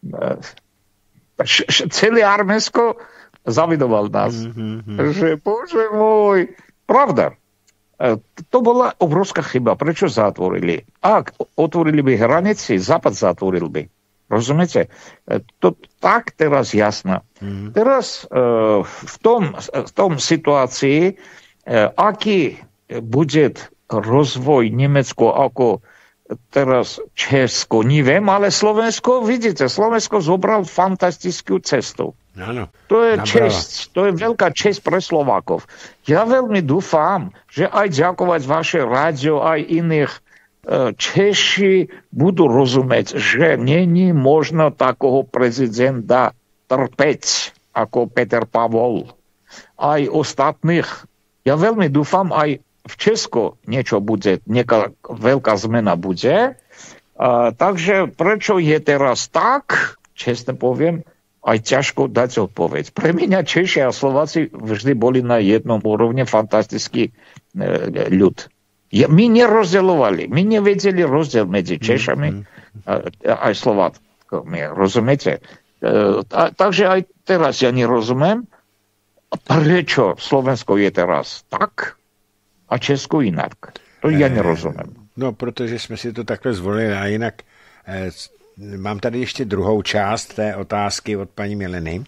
Celé Arménsko zavidoval nás. Mm-hmm. Že, bože môj, pravda. To bola obrovská chyba. Prečo zatvorili? Ak otvorili by hranici, Západ zatvoril by. Rozumiete? To tak teraz jasné. Mm-hmm. Teraz v tom, v tom situácii, aký bude rozvoj Nemecko ako teraz Česko, neviem, ale Slovensko, vidíte, Slovensko zobral fantastickú cestu. Áno, to je česť, to je veľká česť pre Slovákov. Ja veľmi dúfam, že aj ďakovať vaše rádio, aj iných Češi budú rozumieť, že není možno takého prezidenta trpeť ako Peter Pavol. Aj ostatných. Ja veľmi dúfam, aj v Česku niečo bude, nejaká veľká zmena bude. A, takže prečo je teraz tak, čestne poviem, aj ťažko dať odpoveď. Pre mňa Češi a Slováci vždy boli na jednom úrovne fantastický e, ľud. Ja, my nerozdeľovali, my nevedeli rozdiel medzi Češami a, a aj Slovákmi, rozumiete? E, a, takže aj teraz ja nerozumiem, prečo Slovensko je teraz tak a Česko inak. To ja nerozumím. No, protože jsme si to takhle zvolili a jinak eh, mám tady ještě druhou část té otázky od paní Mileny.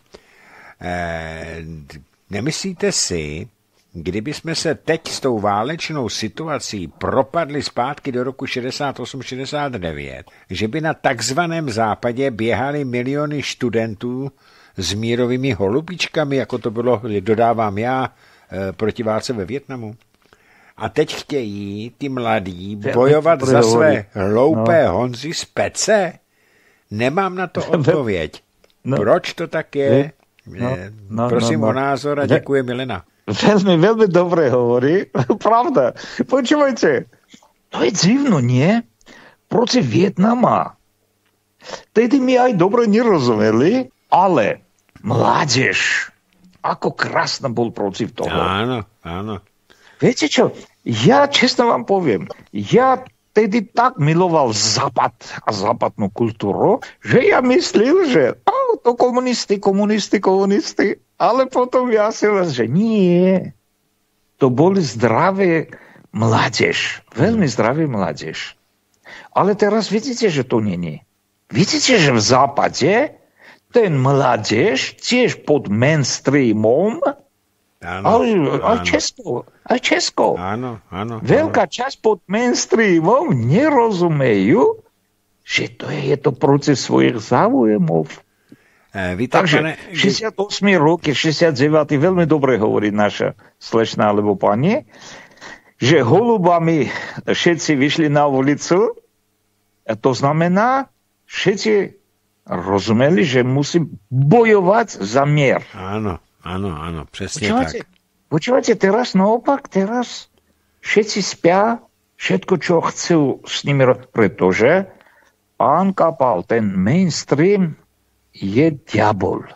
Eh, nemyslíte si, kdyby jsme se teď s tou válečnou situací propadli zpátky do roku šedesát osm šedesát devět, že by na takzvaném západě běhali miliony studentů s mírovými holubičkami, jako to bylo, dodávám já, eh, proti válce ve Vietnamu? A teď chtějí ty mladí bojovat za své hloupé no. Honzy z pece? Nemám na to odpověď. No. Proč to tak je? No. No, Prosím no, no. o názor a děkuji, Milena. Veľmi, veľmi dobre hovorí. Pravda. Počúvajte, to je divno, nie? Proti Vietnama. Tedy mi aj dobre nerozumeli, ale mládež, ako krásna bol proti toho. Áno, áno. Viete čo, ja čestno vám poviem, ja tedy tak miloval Západ a západnú kultúru, že ja myslel, že oh, to komunisti, komunisti, komunisti, ale potom ja si len, že nie. To boli zdravé mládež, veľmi zdravé mládež. Ale teraz vidíte, že to není. Vidíte, že v Západe ten mládež tiež pod mainstreamom. Áno, ale aj Česko, aj Česko. Áno, áno. Veľká časť pod mainstreamom nerozumejú, že to je, je to proces svojich záujemov. E, víte, Takže pane... šesťdesiat osem roky, šesťdesiatdeväť veľmi dobre hovorí naša slečná alebo pani, že holubami všetci vyšli na ulicu, a to znamená, všetci rozumeli, že musí bojovať za mier. Áno. Áno, áno, presne počúvate, tak. Počúvate, teraz naopak, teraz všetci spia, všetko, čo chcú s nimi, pretože pán Kapal, ten mainstream je diabol.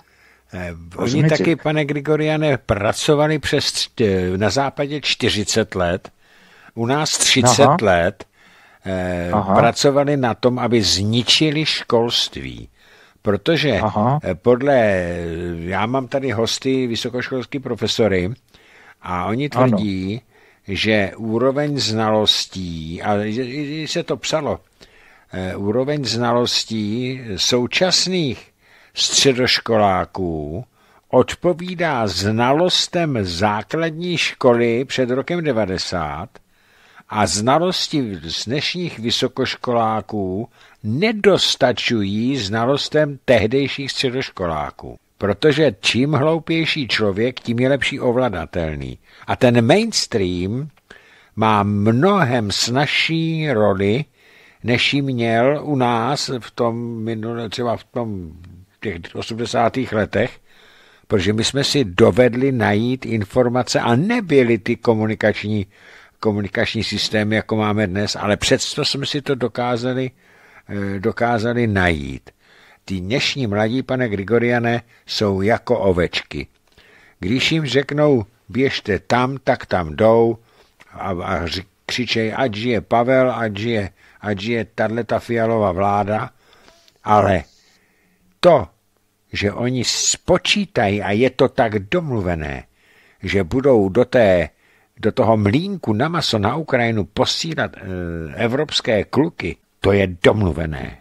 Eh, oni taky, pane Grigoriane, pracovali přes na západě čtyřicet let, u nás třicet Aha. let, eh, pracovali na tom, aby zničili školství. Protože Aha. podle, já mám tady hosty, vysokoškolský profesory, a oni tvrdí, ano. že úroveň znalostí, a se to psalo, úroveň znalostí současných středoškoláků odpovídá znalostem základní školy před rokem devadesát a znalosti z dnešních vysokoškoláků nedostačují znalostem tehdejších středoškoláků. Protože čím hloupější člověk, tím je lepší ovladatelný. A ten mainstream má mnohem snazší roli, než ji měl u nás v tom minulé, třeba v tom těch osmdesátých letech, protože my jsme si dovedli najít informace a nebyly ty komunikační, komunikační systémy, jako máme dnes, ale přesto jsme si to dokázali, dokázali najít. Ty dnešní mladí, pane Grigoriane, jsou jako ovečky. Když jim řeknou, běžte tam, tak tam jdou a, a křičej, ať žije Pavel, ať žije, ať žije tato Fialová vláda, ale to, že oni spočítají a je to tak domluvené, že budou do, té, do toho mlýnku na maso na Ukrajinu posílat e, evropské kluky, to je domluvené.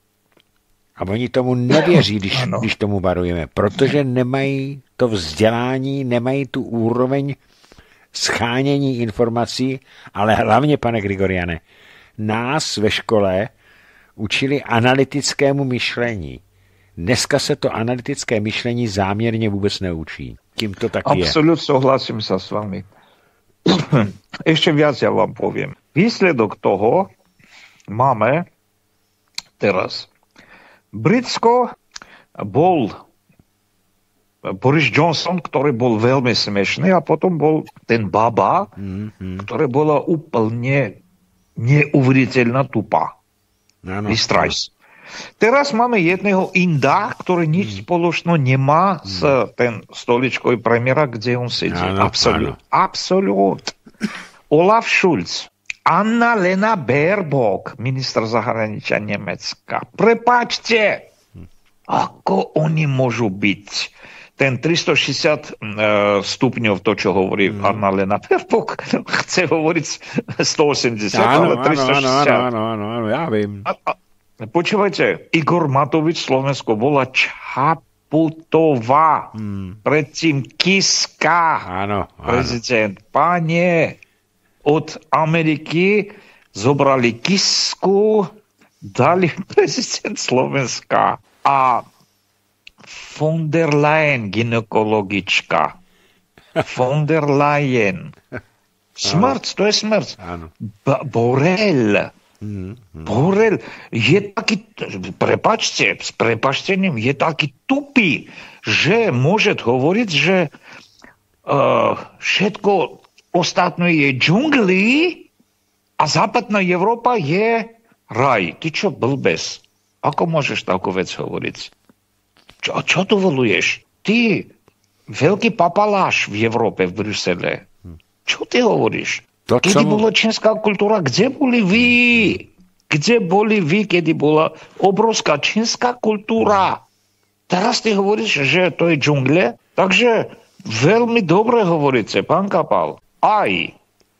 A oni tomu nevěří, když, když tomu varujeme, protože nemají to vzdělání, nemají tu úroveň schánění informací, ale hlavně, pane Grigoriane, nás ve škole učili analytickému myšlení. Dneska se to analytické myšlení záměrně vůbec neučí. Tím to taky je. Absolutně souhlasím se s vámi. Ještě viac já vám povím. Výsledok toho máme teraz. Britsko bol Boris Johnson, ktorý bol veľmi smiešný, a potom bol ten baba, mm-hmm. ktorá bola úplne neuveriteľná tupá. Ano. Teraz máme jedného Inda, ktorý nič mm. spoločno nemá mm. s ten stoličkou premiéra, kde on sedí. Absolut. Absolut. Olaf Scholz. Anna-Lena Baerbock, minister zahraničia Nemecka. Prepáčte, ako oni môžu byť? Ten tristošesťdesiat stupňov, to, čo hovorí mm. Anna-Lena Baerbock, chce hovoriť stoosemdesiat, áno, ale tristošesťdesiat. Áno, áno, áno, ja viem. A, a, počúvajte, Igor Matovič Slovensko bola Čaputová, mm. predtým Kiska, áno, áno. prezident. Páne, od Ameriky zobrali Kisku, dali prezident Slovenska a von der Leyen, gynekologička. Von der Leyen. Smrť, to je smrť. B- Borel. Mm, mm. Borel je taký, prepačte, s prepačtením, je taký tupý, že môže hovoriť, že uh, všetko ostatné je džungli a západná Európa je raj. Ty čo, blbez? Ako môžeš takú vec hovoriť? Čo, čo tu voluješ? Ty, veľký papaláš v Európe, v Brusele. Čo ty hovoríš? To, kedy som... bola čínska kultúra, kde boli vy? Kde boli vy, kedy bola obrovská čínska kultúra? Teraz ty hovoríš, že to je džungle? Takže veľmi dobre hovoríte, pán Kapal. Aj e,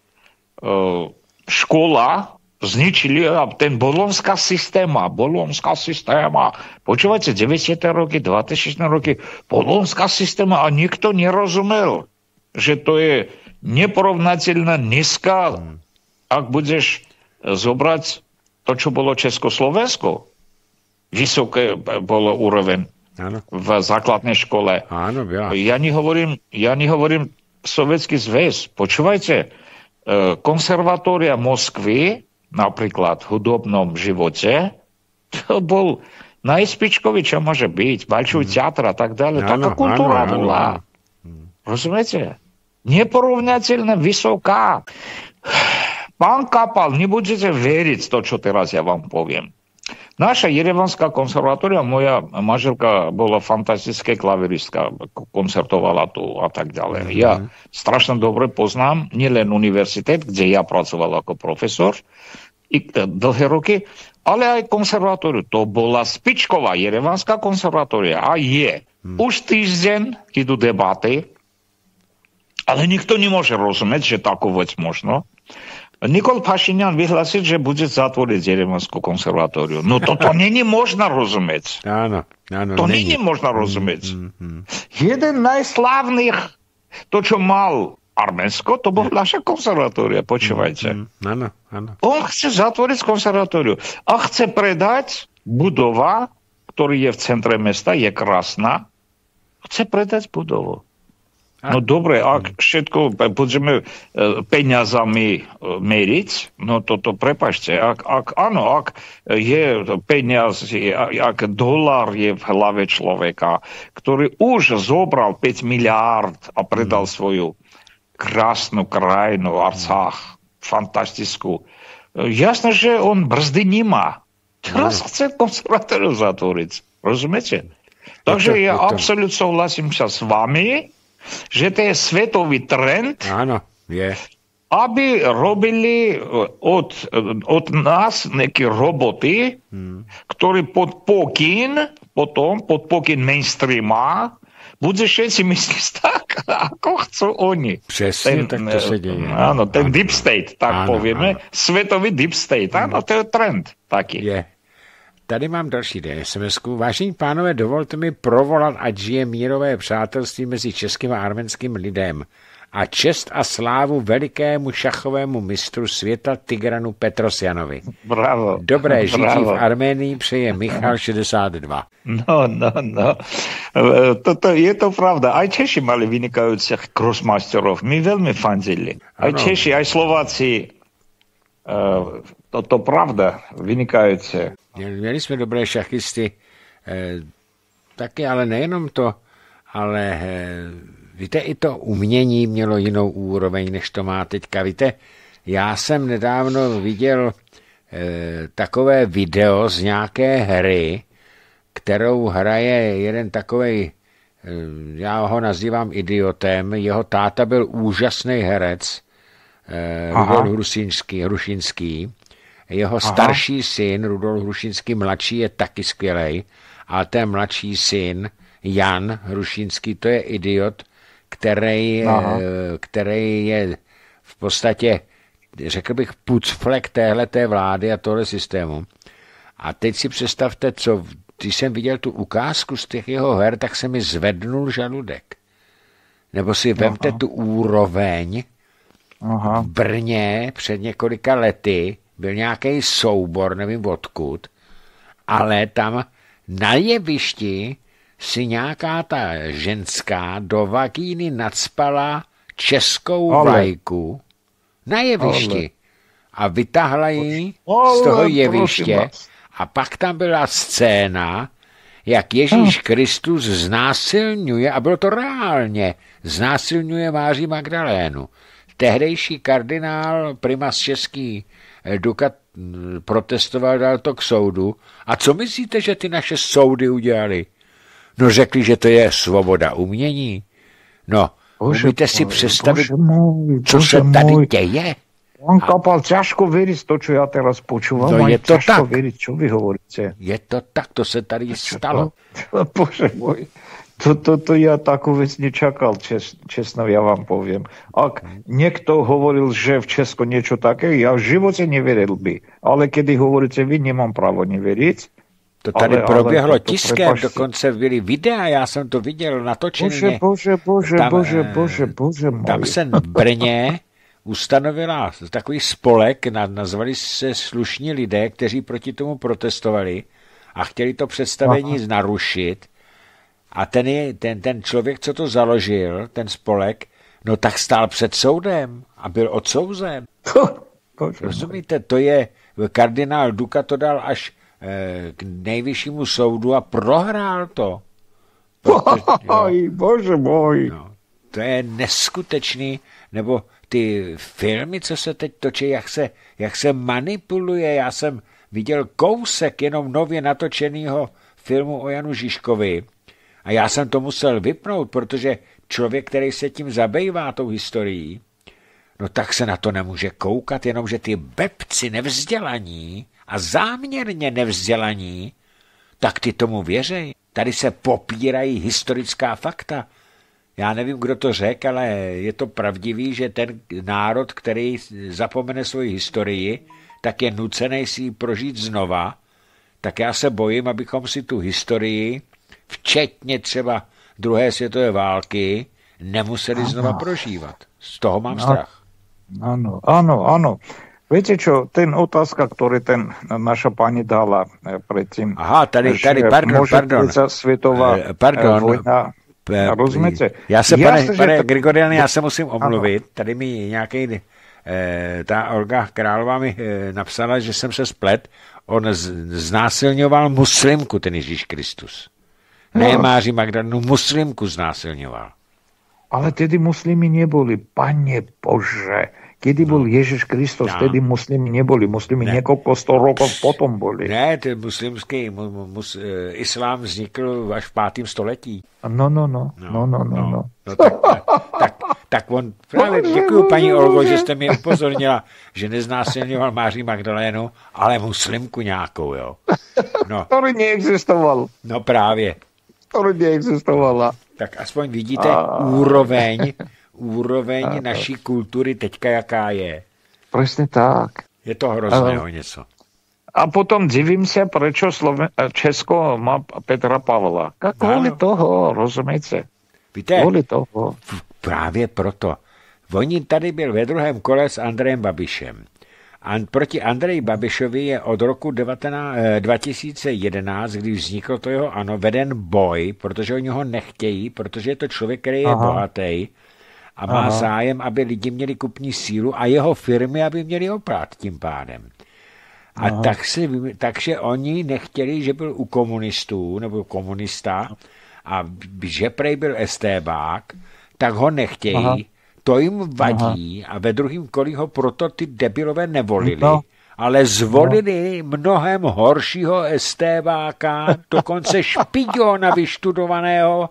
škola zničili ten bolonská systéma, bolonská systéma. Počúvajte, deväťdesiate roky, dvadsaťšesť roky, bolonská systéma a nikto nerozumel, že to je neporovnateľná dneska, ak budeš zobrať to, čo bolo Československo. Vysoké bolo úroveň Áno. v základnej škole. Áno, ja. Ja nehovorím, ja nehovorím Sovietský zväz. Počúvajte, konzervatória Moskvy, napríklad v hudobnom živote, to bol najspičkový, čo môže byť. Balčuj mm. teatr a tak ďalej. Taká kultúra áno, bola. Áno. Rozumiete? Neporovnateľne vysoká. Pán Kapal, nebudete veriť to, čo teraz ja vám poviem. Наша Ереванская консерватория, моя manželka была фантастическая клавиристка, концертовала tu a tak ďalej. Mm-hmm. Ja strašne dobre poznám nielen univerzitét, kde ja pracoval ako profesor i dlhé roky, ale aj konzervatóriu. To bola špičková Jerevanská konzervatória a je. Mm. Už týždeň idú debaty, ale nikto nemôže rozumieť, že takú vec možno. Nikol Pašinian vyhlásil, že bude zatvoriť Jerevanskú konzervatóriu. No toto není možno rozumieť. Áno, áno. To není možno rozumieť. Mm, mm, mm. Jeden najslávnych, to čo mal Arménsko, to bola naša konzervatória, počúvajte. Mm, mm, áno, áno. On chce zatvoriť konzervatóriu a chce predať budova, ktorý je v centre mesta, je krásna. Chce predať budovu. No dobre, ak všetko budeme peniazami meriť, no toto prepáčte, ak, ak áno, ak je peniaz, ak dolár je v hlave človeka, ktorý už zobral päť miliárd a predal svoju krásnu krajinu, Arcach, fantastickú, jasné, že on brzdy nemá. Teraz chce konzervatóriu zatvoriť. Rozumiete? Takže ja absolútne súhlasím sa s vami, že to je svetový trend, áno, je. Aby robili od, od nás nejaké roboty, hmm. ktorí pod pokyn, potom pod pokyn mainstreama, bude všetci myslieť tak, ako chcú oni. Přesne, tak to sa deje. Áno, ten áno, deep state, tak áno, povieme. Áno. Svetový deep state, áno, to je trend taký. Je. Tady mám další es em esku. Vážení pánové, dovolte mi provolat, ať žije mírové přátelství mezi českým a arménským lidem a čest a slávu velikému šachovému mistru světa Tigranu Petrosjanovi. Bravo. Dobré žití v Arménii přeje Michal šedesát dva. No, no, no. To, to, je to pravda. Aj Češi mali vynikajúcich crossmasterov. My veľmi fandili. Aj Češi, aj Slováci. Uh, to, to pravda. Vynikajúce. Měli jsme dobré šachisty, eh, taky, ale nejenom to, ale eh, víte, i to umění mělo jinou úroveň, než to má teďka. Víte, já jsem nedávno viděl eh, takové video z nějaké hry, kterou hraje jeden takovej, eh, já ho nazývám idiotem, jeho táta byl úžasný herec, eh, Rudolf Hrušinský, Hrušinský. Jeho Aha. starší syn, Rudolf Hrušinský mladší, je taky skvělej, ale ten mladší syn, Jan Hrušinský, to je idiot, který, který je v podstatě, řekl bych, pucflek téhleté vlády a tohle systému. A teď si představte, co, když jsem viděl tu ukázku z těch jeho her, tak se mi zvednul žaludek. Nebo si vemte Aha. tu úroveň. Aha. V Brně před několika lety byl nějaký soubor, nevím odkud, ale tam na jevišti si nějaká ta ženská do vagíny nacpala českou ale. vlajku na jevišti ale. a vytáhla ji ale, z toho jeviště a pak tam byla scéna, jak Ježíš hm. Kristus znásilňuje, a bylo to reálně, znásilňuje Máří Magdalénu. Tehdejší kardinál, primas český Duka protestoval, dal to k soudu. A co myslíte, že ty naše soudy udělali? No řekli, že to je svoboda umění. No, bože umíte si představit, můj, co se tady můj. děje? On kapal ťažko veriť to, čo ja teraz počúvam. No je to tak. Veriť, čo vy hovoríte. Je to tak, to se tady stalo. Bože môj. To, to, to ja takú vec nečakal, čes, čestno ja vám poviem. Ak niekto hovoril, že v Česku niečo také, ja v živote neveril by. Ale kedy hovoríte vy, nemám právo neveriť. To tady ale, proběhlo ale to, to tiskem, prepašte. Dokonce byly videa, já jsem to viděl natočeně. Bože, bože, bože, tam, bože, bože, bože môj. Tam se v Brně ustanovila takový spolek, nazvali se Slušní lidé, kteří proti tomu protestovali a chtěli to představení Aha. narušit. A ten, je, ten, ten člověk, co to založil, ten spolek, no tak stál před soudem a byl odsouzen. Rozumíte, to je, kardinál Duka to dal až eh, k nejvyššímu soudu a prohrál to. Protože, Oj, bože můj. No, to je neskutečný, nebo ty filmy, co se teď točí, jak se, jak se manipuluje. Já jsem viděl kousek jenom nově natočeného filmu o Janu Žižkovi a já jsem to musel vypnout, protože člověk, který se tím zabývá, tou historií, no tak se na to nemůže koukat, jenomže ty bebci nevzdělaní a záměrně nevzdělaní, tak ty tomu věří. Tady se popírají historická fakta. Já nevím, kdo to řekl, ale je to pravdivý, že ten národ, který zapomene svoji historii, tak je nucený si ji prožít znova. Tak já se bojím, abychom si tu historii, včetně třeba druhé světové války, nemuseli ano. znova prožívat. Z toho mám no, strach. Ano, ano, ano. Viete čo, ten otázka, ktorý ten naša pani dala predtým. Aha, tady, tady, pardon, pardon. Svetová pardon. vojna. Rozumiete? Já se, pane, Jasne, pane to... Grigorian, já se musím omluvit. Ano. Tady mi nějaký, eh, ta Olga Králová mi eh, napsala, že jsem se splet. On z, znásilňoval muslimku, ten Ježíš Kristus. No. Ne Máří Magdalenu, muslimku znásilňoval. Ale tedy muslimy neboli, Pane Bože. Kedy bol Ježiš Kristus, no. Tedy muslimy neboli. Muslimy ne. niekoľko sto rokov potom boli. Ne, ten muslimský mus, mus, islám vznikl až v pátém století. No, no, no. no, no, no, no. no. no tak, tak, tak on, právě děkuju paní Olgo, že jste mi upozornila, že neznásilňoval Máří Magdalénu, ale muslimku nějakou, jo. No. Ktorý neexistoval. No právě. Ktorý neexistovala. Tak aspoň vidíte a... úroveň, úroveň a... naší kultury teďka jaká je. Presne tak. Je to hrozného a... něco. A potom divím se, prečo Sloven... Česko má Petra Pavla. Kvůli toho, rozumíte? Víte, kvůli toho. Právě proto. Oni tady byl ve druhém kole s Andrejem Babišem. A proti Andreji Babišovi je od roku dva tisíce jedenáct, kdy vzniklo to jeho ANO, veden boj, protože oni ho nechtějí, protože je to člověk, který je Aha. bohatý a má Aha. zájem, aby lidi měli kupní sílu a jeho firmy, aby měli oplat tím pádem. A tak si, takže oni nechtěli, že byl u komunistů, nebo komunista, a že prej byl estébák, tak ho nechtějí. Aha. To jim vadí Aha. a ve druhém kolí ho proto ty debilové nevolili, no. ale zvolili no. mnohem horšího estébáka, dokonce špiďona vyštudovaného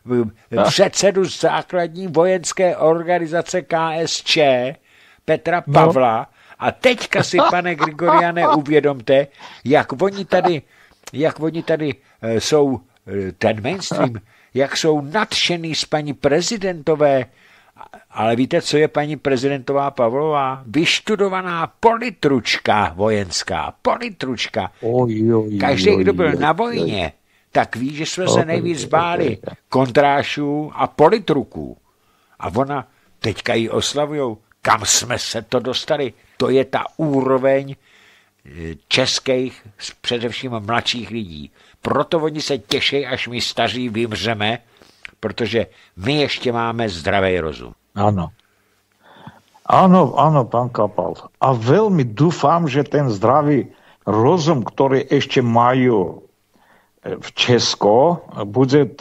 předsedu základní vojenské organizace K S Č Petra Pavla. No. A teďka si, pane Grigoriane, uvědomte, jak oni tady, jak oni tady jsou, ten mainstream, jak jsou nadšený z paní prezidentové. Ale víte, co je paní prezidentová Pavlová? Vyštudovaná politručka vojenská. Politručka. Každý, kdo byl na vojně, tak ví, že jsme se nejvíc báli kontrášů a politruků. A ona, teďka ji oslavujou. Kam jsme se to dostali? To je ta úroveň českých, především mladších lidí. Proto oni se těší, až my staří vymřeme, protože my ještě máme zdravý rozum. Áno. Áno, áno, pán Kapal. A veľmi dúfam, že ten zdravý rozum, ktorý ešte majú v Česko, bude uh,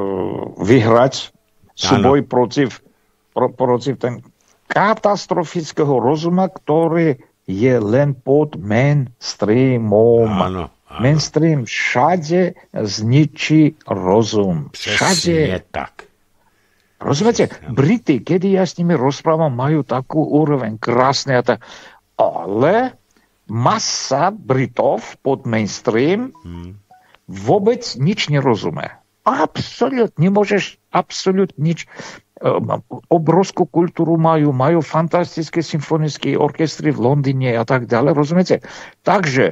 vyhrať súboj proti, pro, proti ten katastrofického rozuma, ktorý je len pod mainstreamom. Áno. Áno. Mainstream všade zničí rozum. Všade. Přesně tak. Rozumiete? Brity, kedy ja s nimi rozprávam, majú takú úroveň krásne a tak. Ale masa Britov pod mainstream hmm. vôbec nič nerozumie. Absolutne, nemôžeš absolútne nič. Obrovskú kultúru majú, majú fantastické symfonické orchestry v Londýne a tak ďalej. Rozumiete? Takže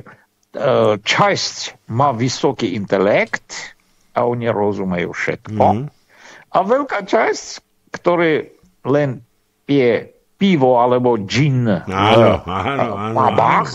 časť má vysoký intelekt a oni rozumejú všetko. Mm. A veľká časť, ktorý len pije pivo alebo gin áno, áno, áno, pubách,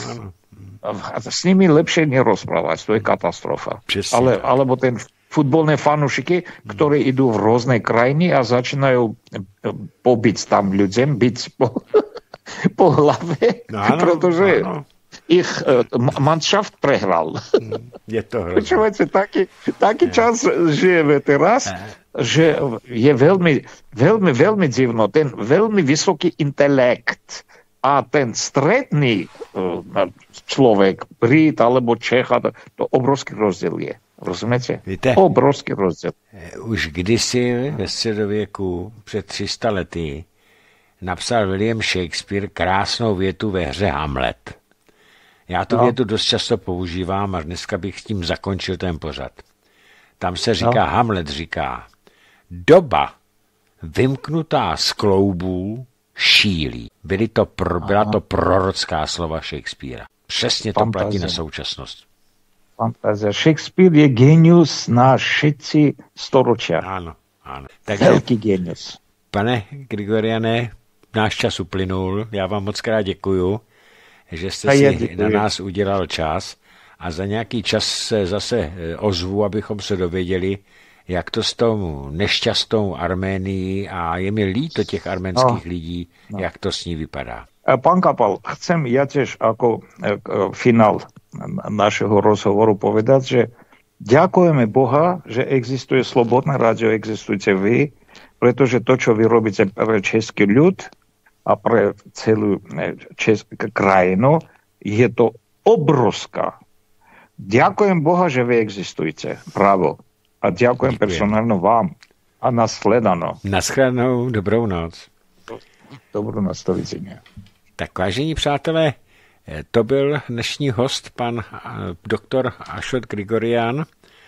s nimi lepšie nerozprávať. To je katastrofa. Ale, alebo ten futbolné fanúšiky, ktorí idú v rôznej krajiny a začínajú pobiť tam ľuďom, byť po, po hlave, áno, pretože áno. ich uh, Mannschaft prehral. Je to hrozné. Počúvajte, taký, taký čas žijeme teraz, že je veľmi, veľmi, veľmi divno. Ten veľmi vysoký intelekt a ten stredný, uh, člověk, Brit alebo Čech, to obrovský rozdíl je. Rozumíte? Víte, obrovský rozdíl. Už kdysi ve středověku před tři sta lety napsal William Shakespeare krásnou větu ve hře Hamlet. Já tu no. větu dost často používám a dneska bych s tím zakončil ten pořad. Tam se říká, no. Hamlet říká, doba vymknutá z kloubů šílí. Byly to pro, byla to prorocká slova Shakespearea. Přesně to Fantazie. Platí na současnost. Fantazie. Shakespeare je genius na všetci storočia. Ano, ano. Takže, velký genius. Pane Grigoriane, náš čas uplynul. Já vám moc krát děkuju, že jste a si děkuji. Na nás udělal čas a za nějaký čas se zase ozvu, abychom se dověděli, jak to s tou nešťastnou Arménií a je mi líto těch arménských no, lidí, no. jak to s ní vypadá. Pán Kapal, chcem ja tiež ako finál našeho rozhovoru povedať, že ďakujeme Boha, že existuje Slobodné rádio, existujete vy, pretože to, čo vy robíte pre český ľud a pre celú českú krajinu, je to obrovská. Ďakujem Boha, že vy existujete. Bravo. A ďakujem personálne vám. A nasledano. Naschledanou, dobrou noc. Dobrou noc, dovidenia. Tak vážení přátelé, to byl dnešní host, pan doktor Ashot Grigorian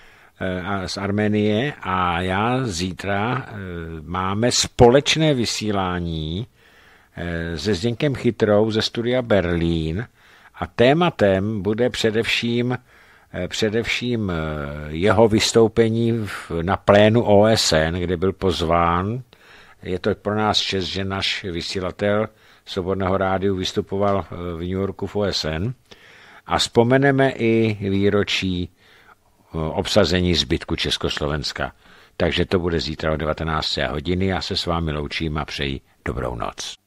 z Arménie a já zítra máme společné vysílání se Zdeňkem Chytrou ze studia Berlín a tématem bude především především jeho vystoupení na plénu O S N, kde byl pozván. Je to pro nás čest, že náš vysílatel Svobodného rádiu vystupoval v New Yorku v O S N a vzpomeneme i výročí obsazení zbytku Československa. Takže to bude zítra o devatenácté hodiny. Já se s vámi loučím a přeji dobrou noc.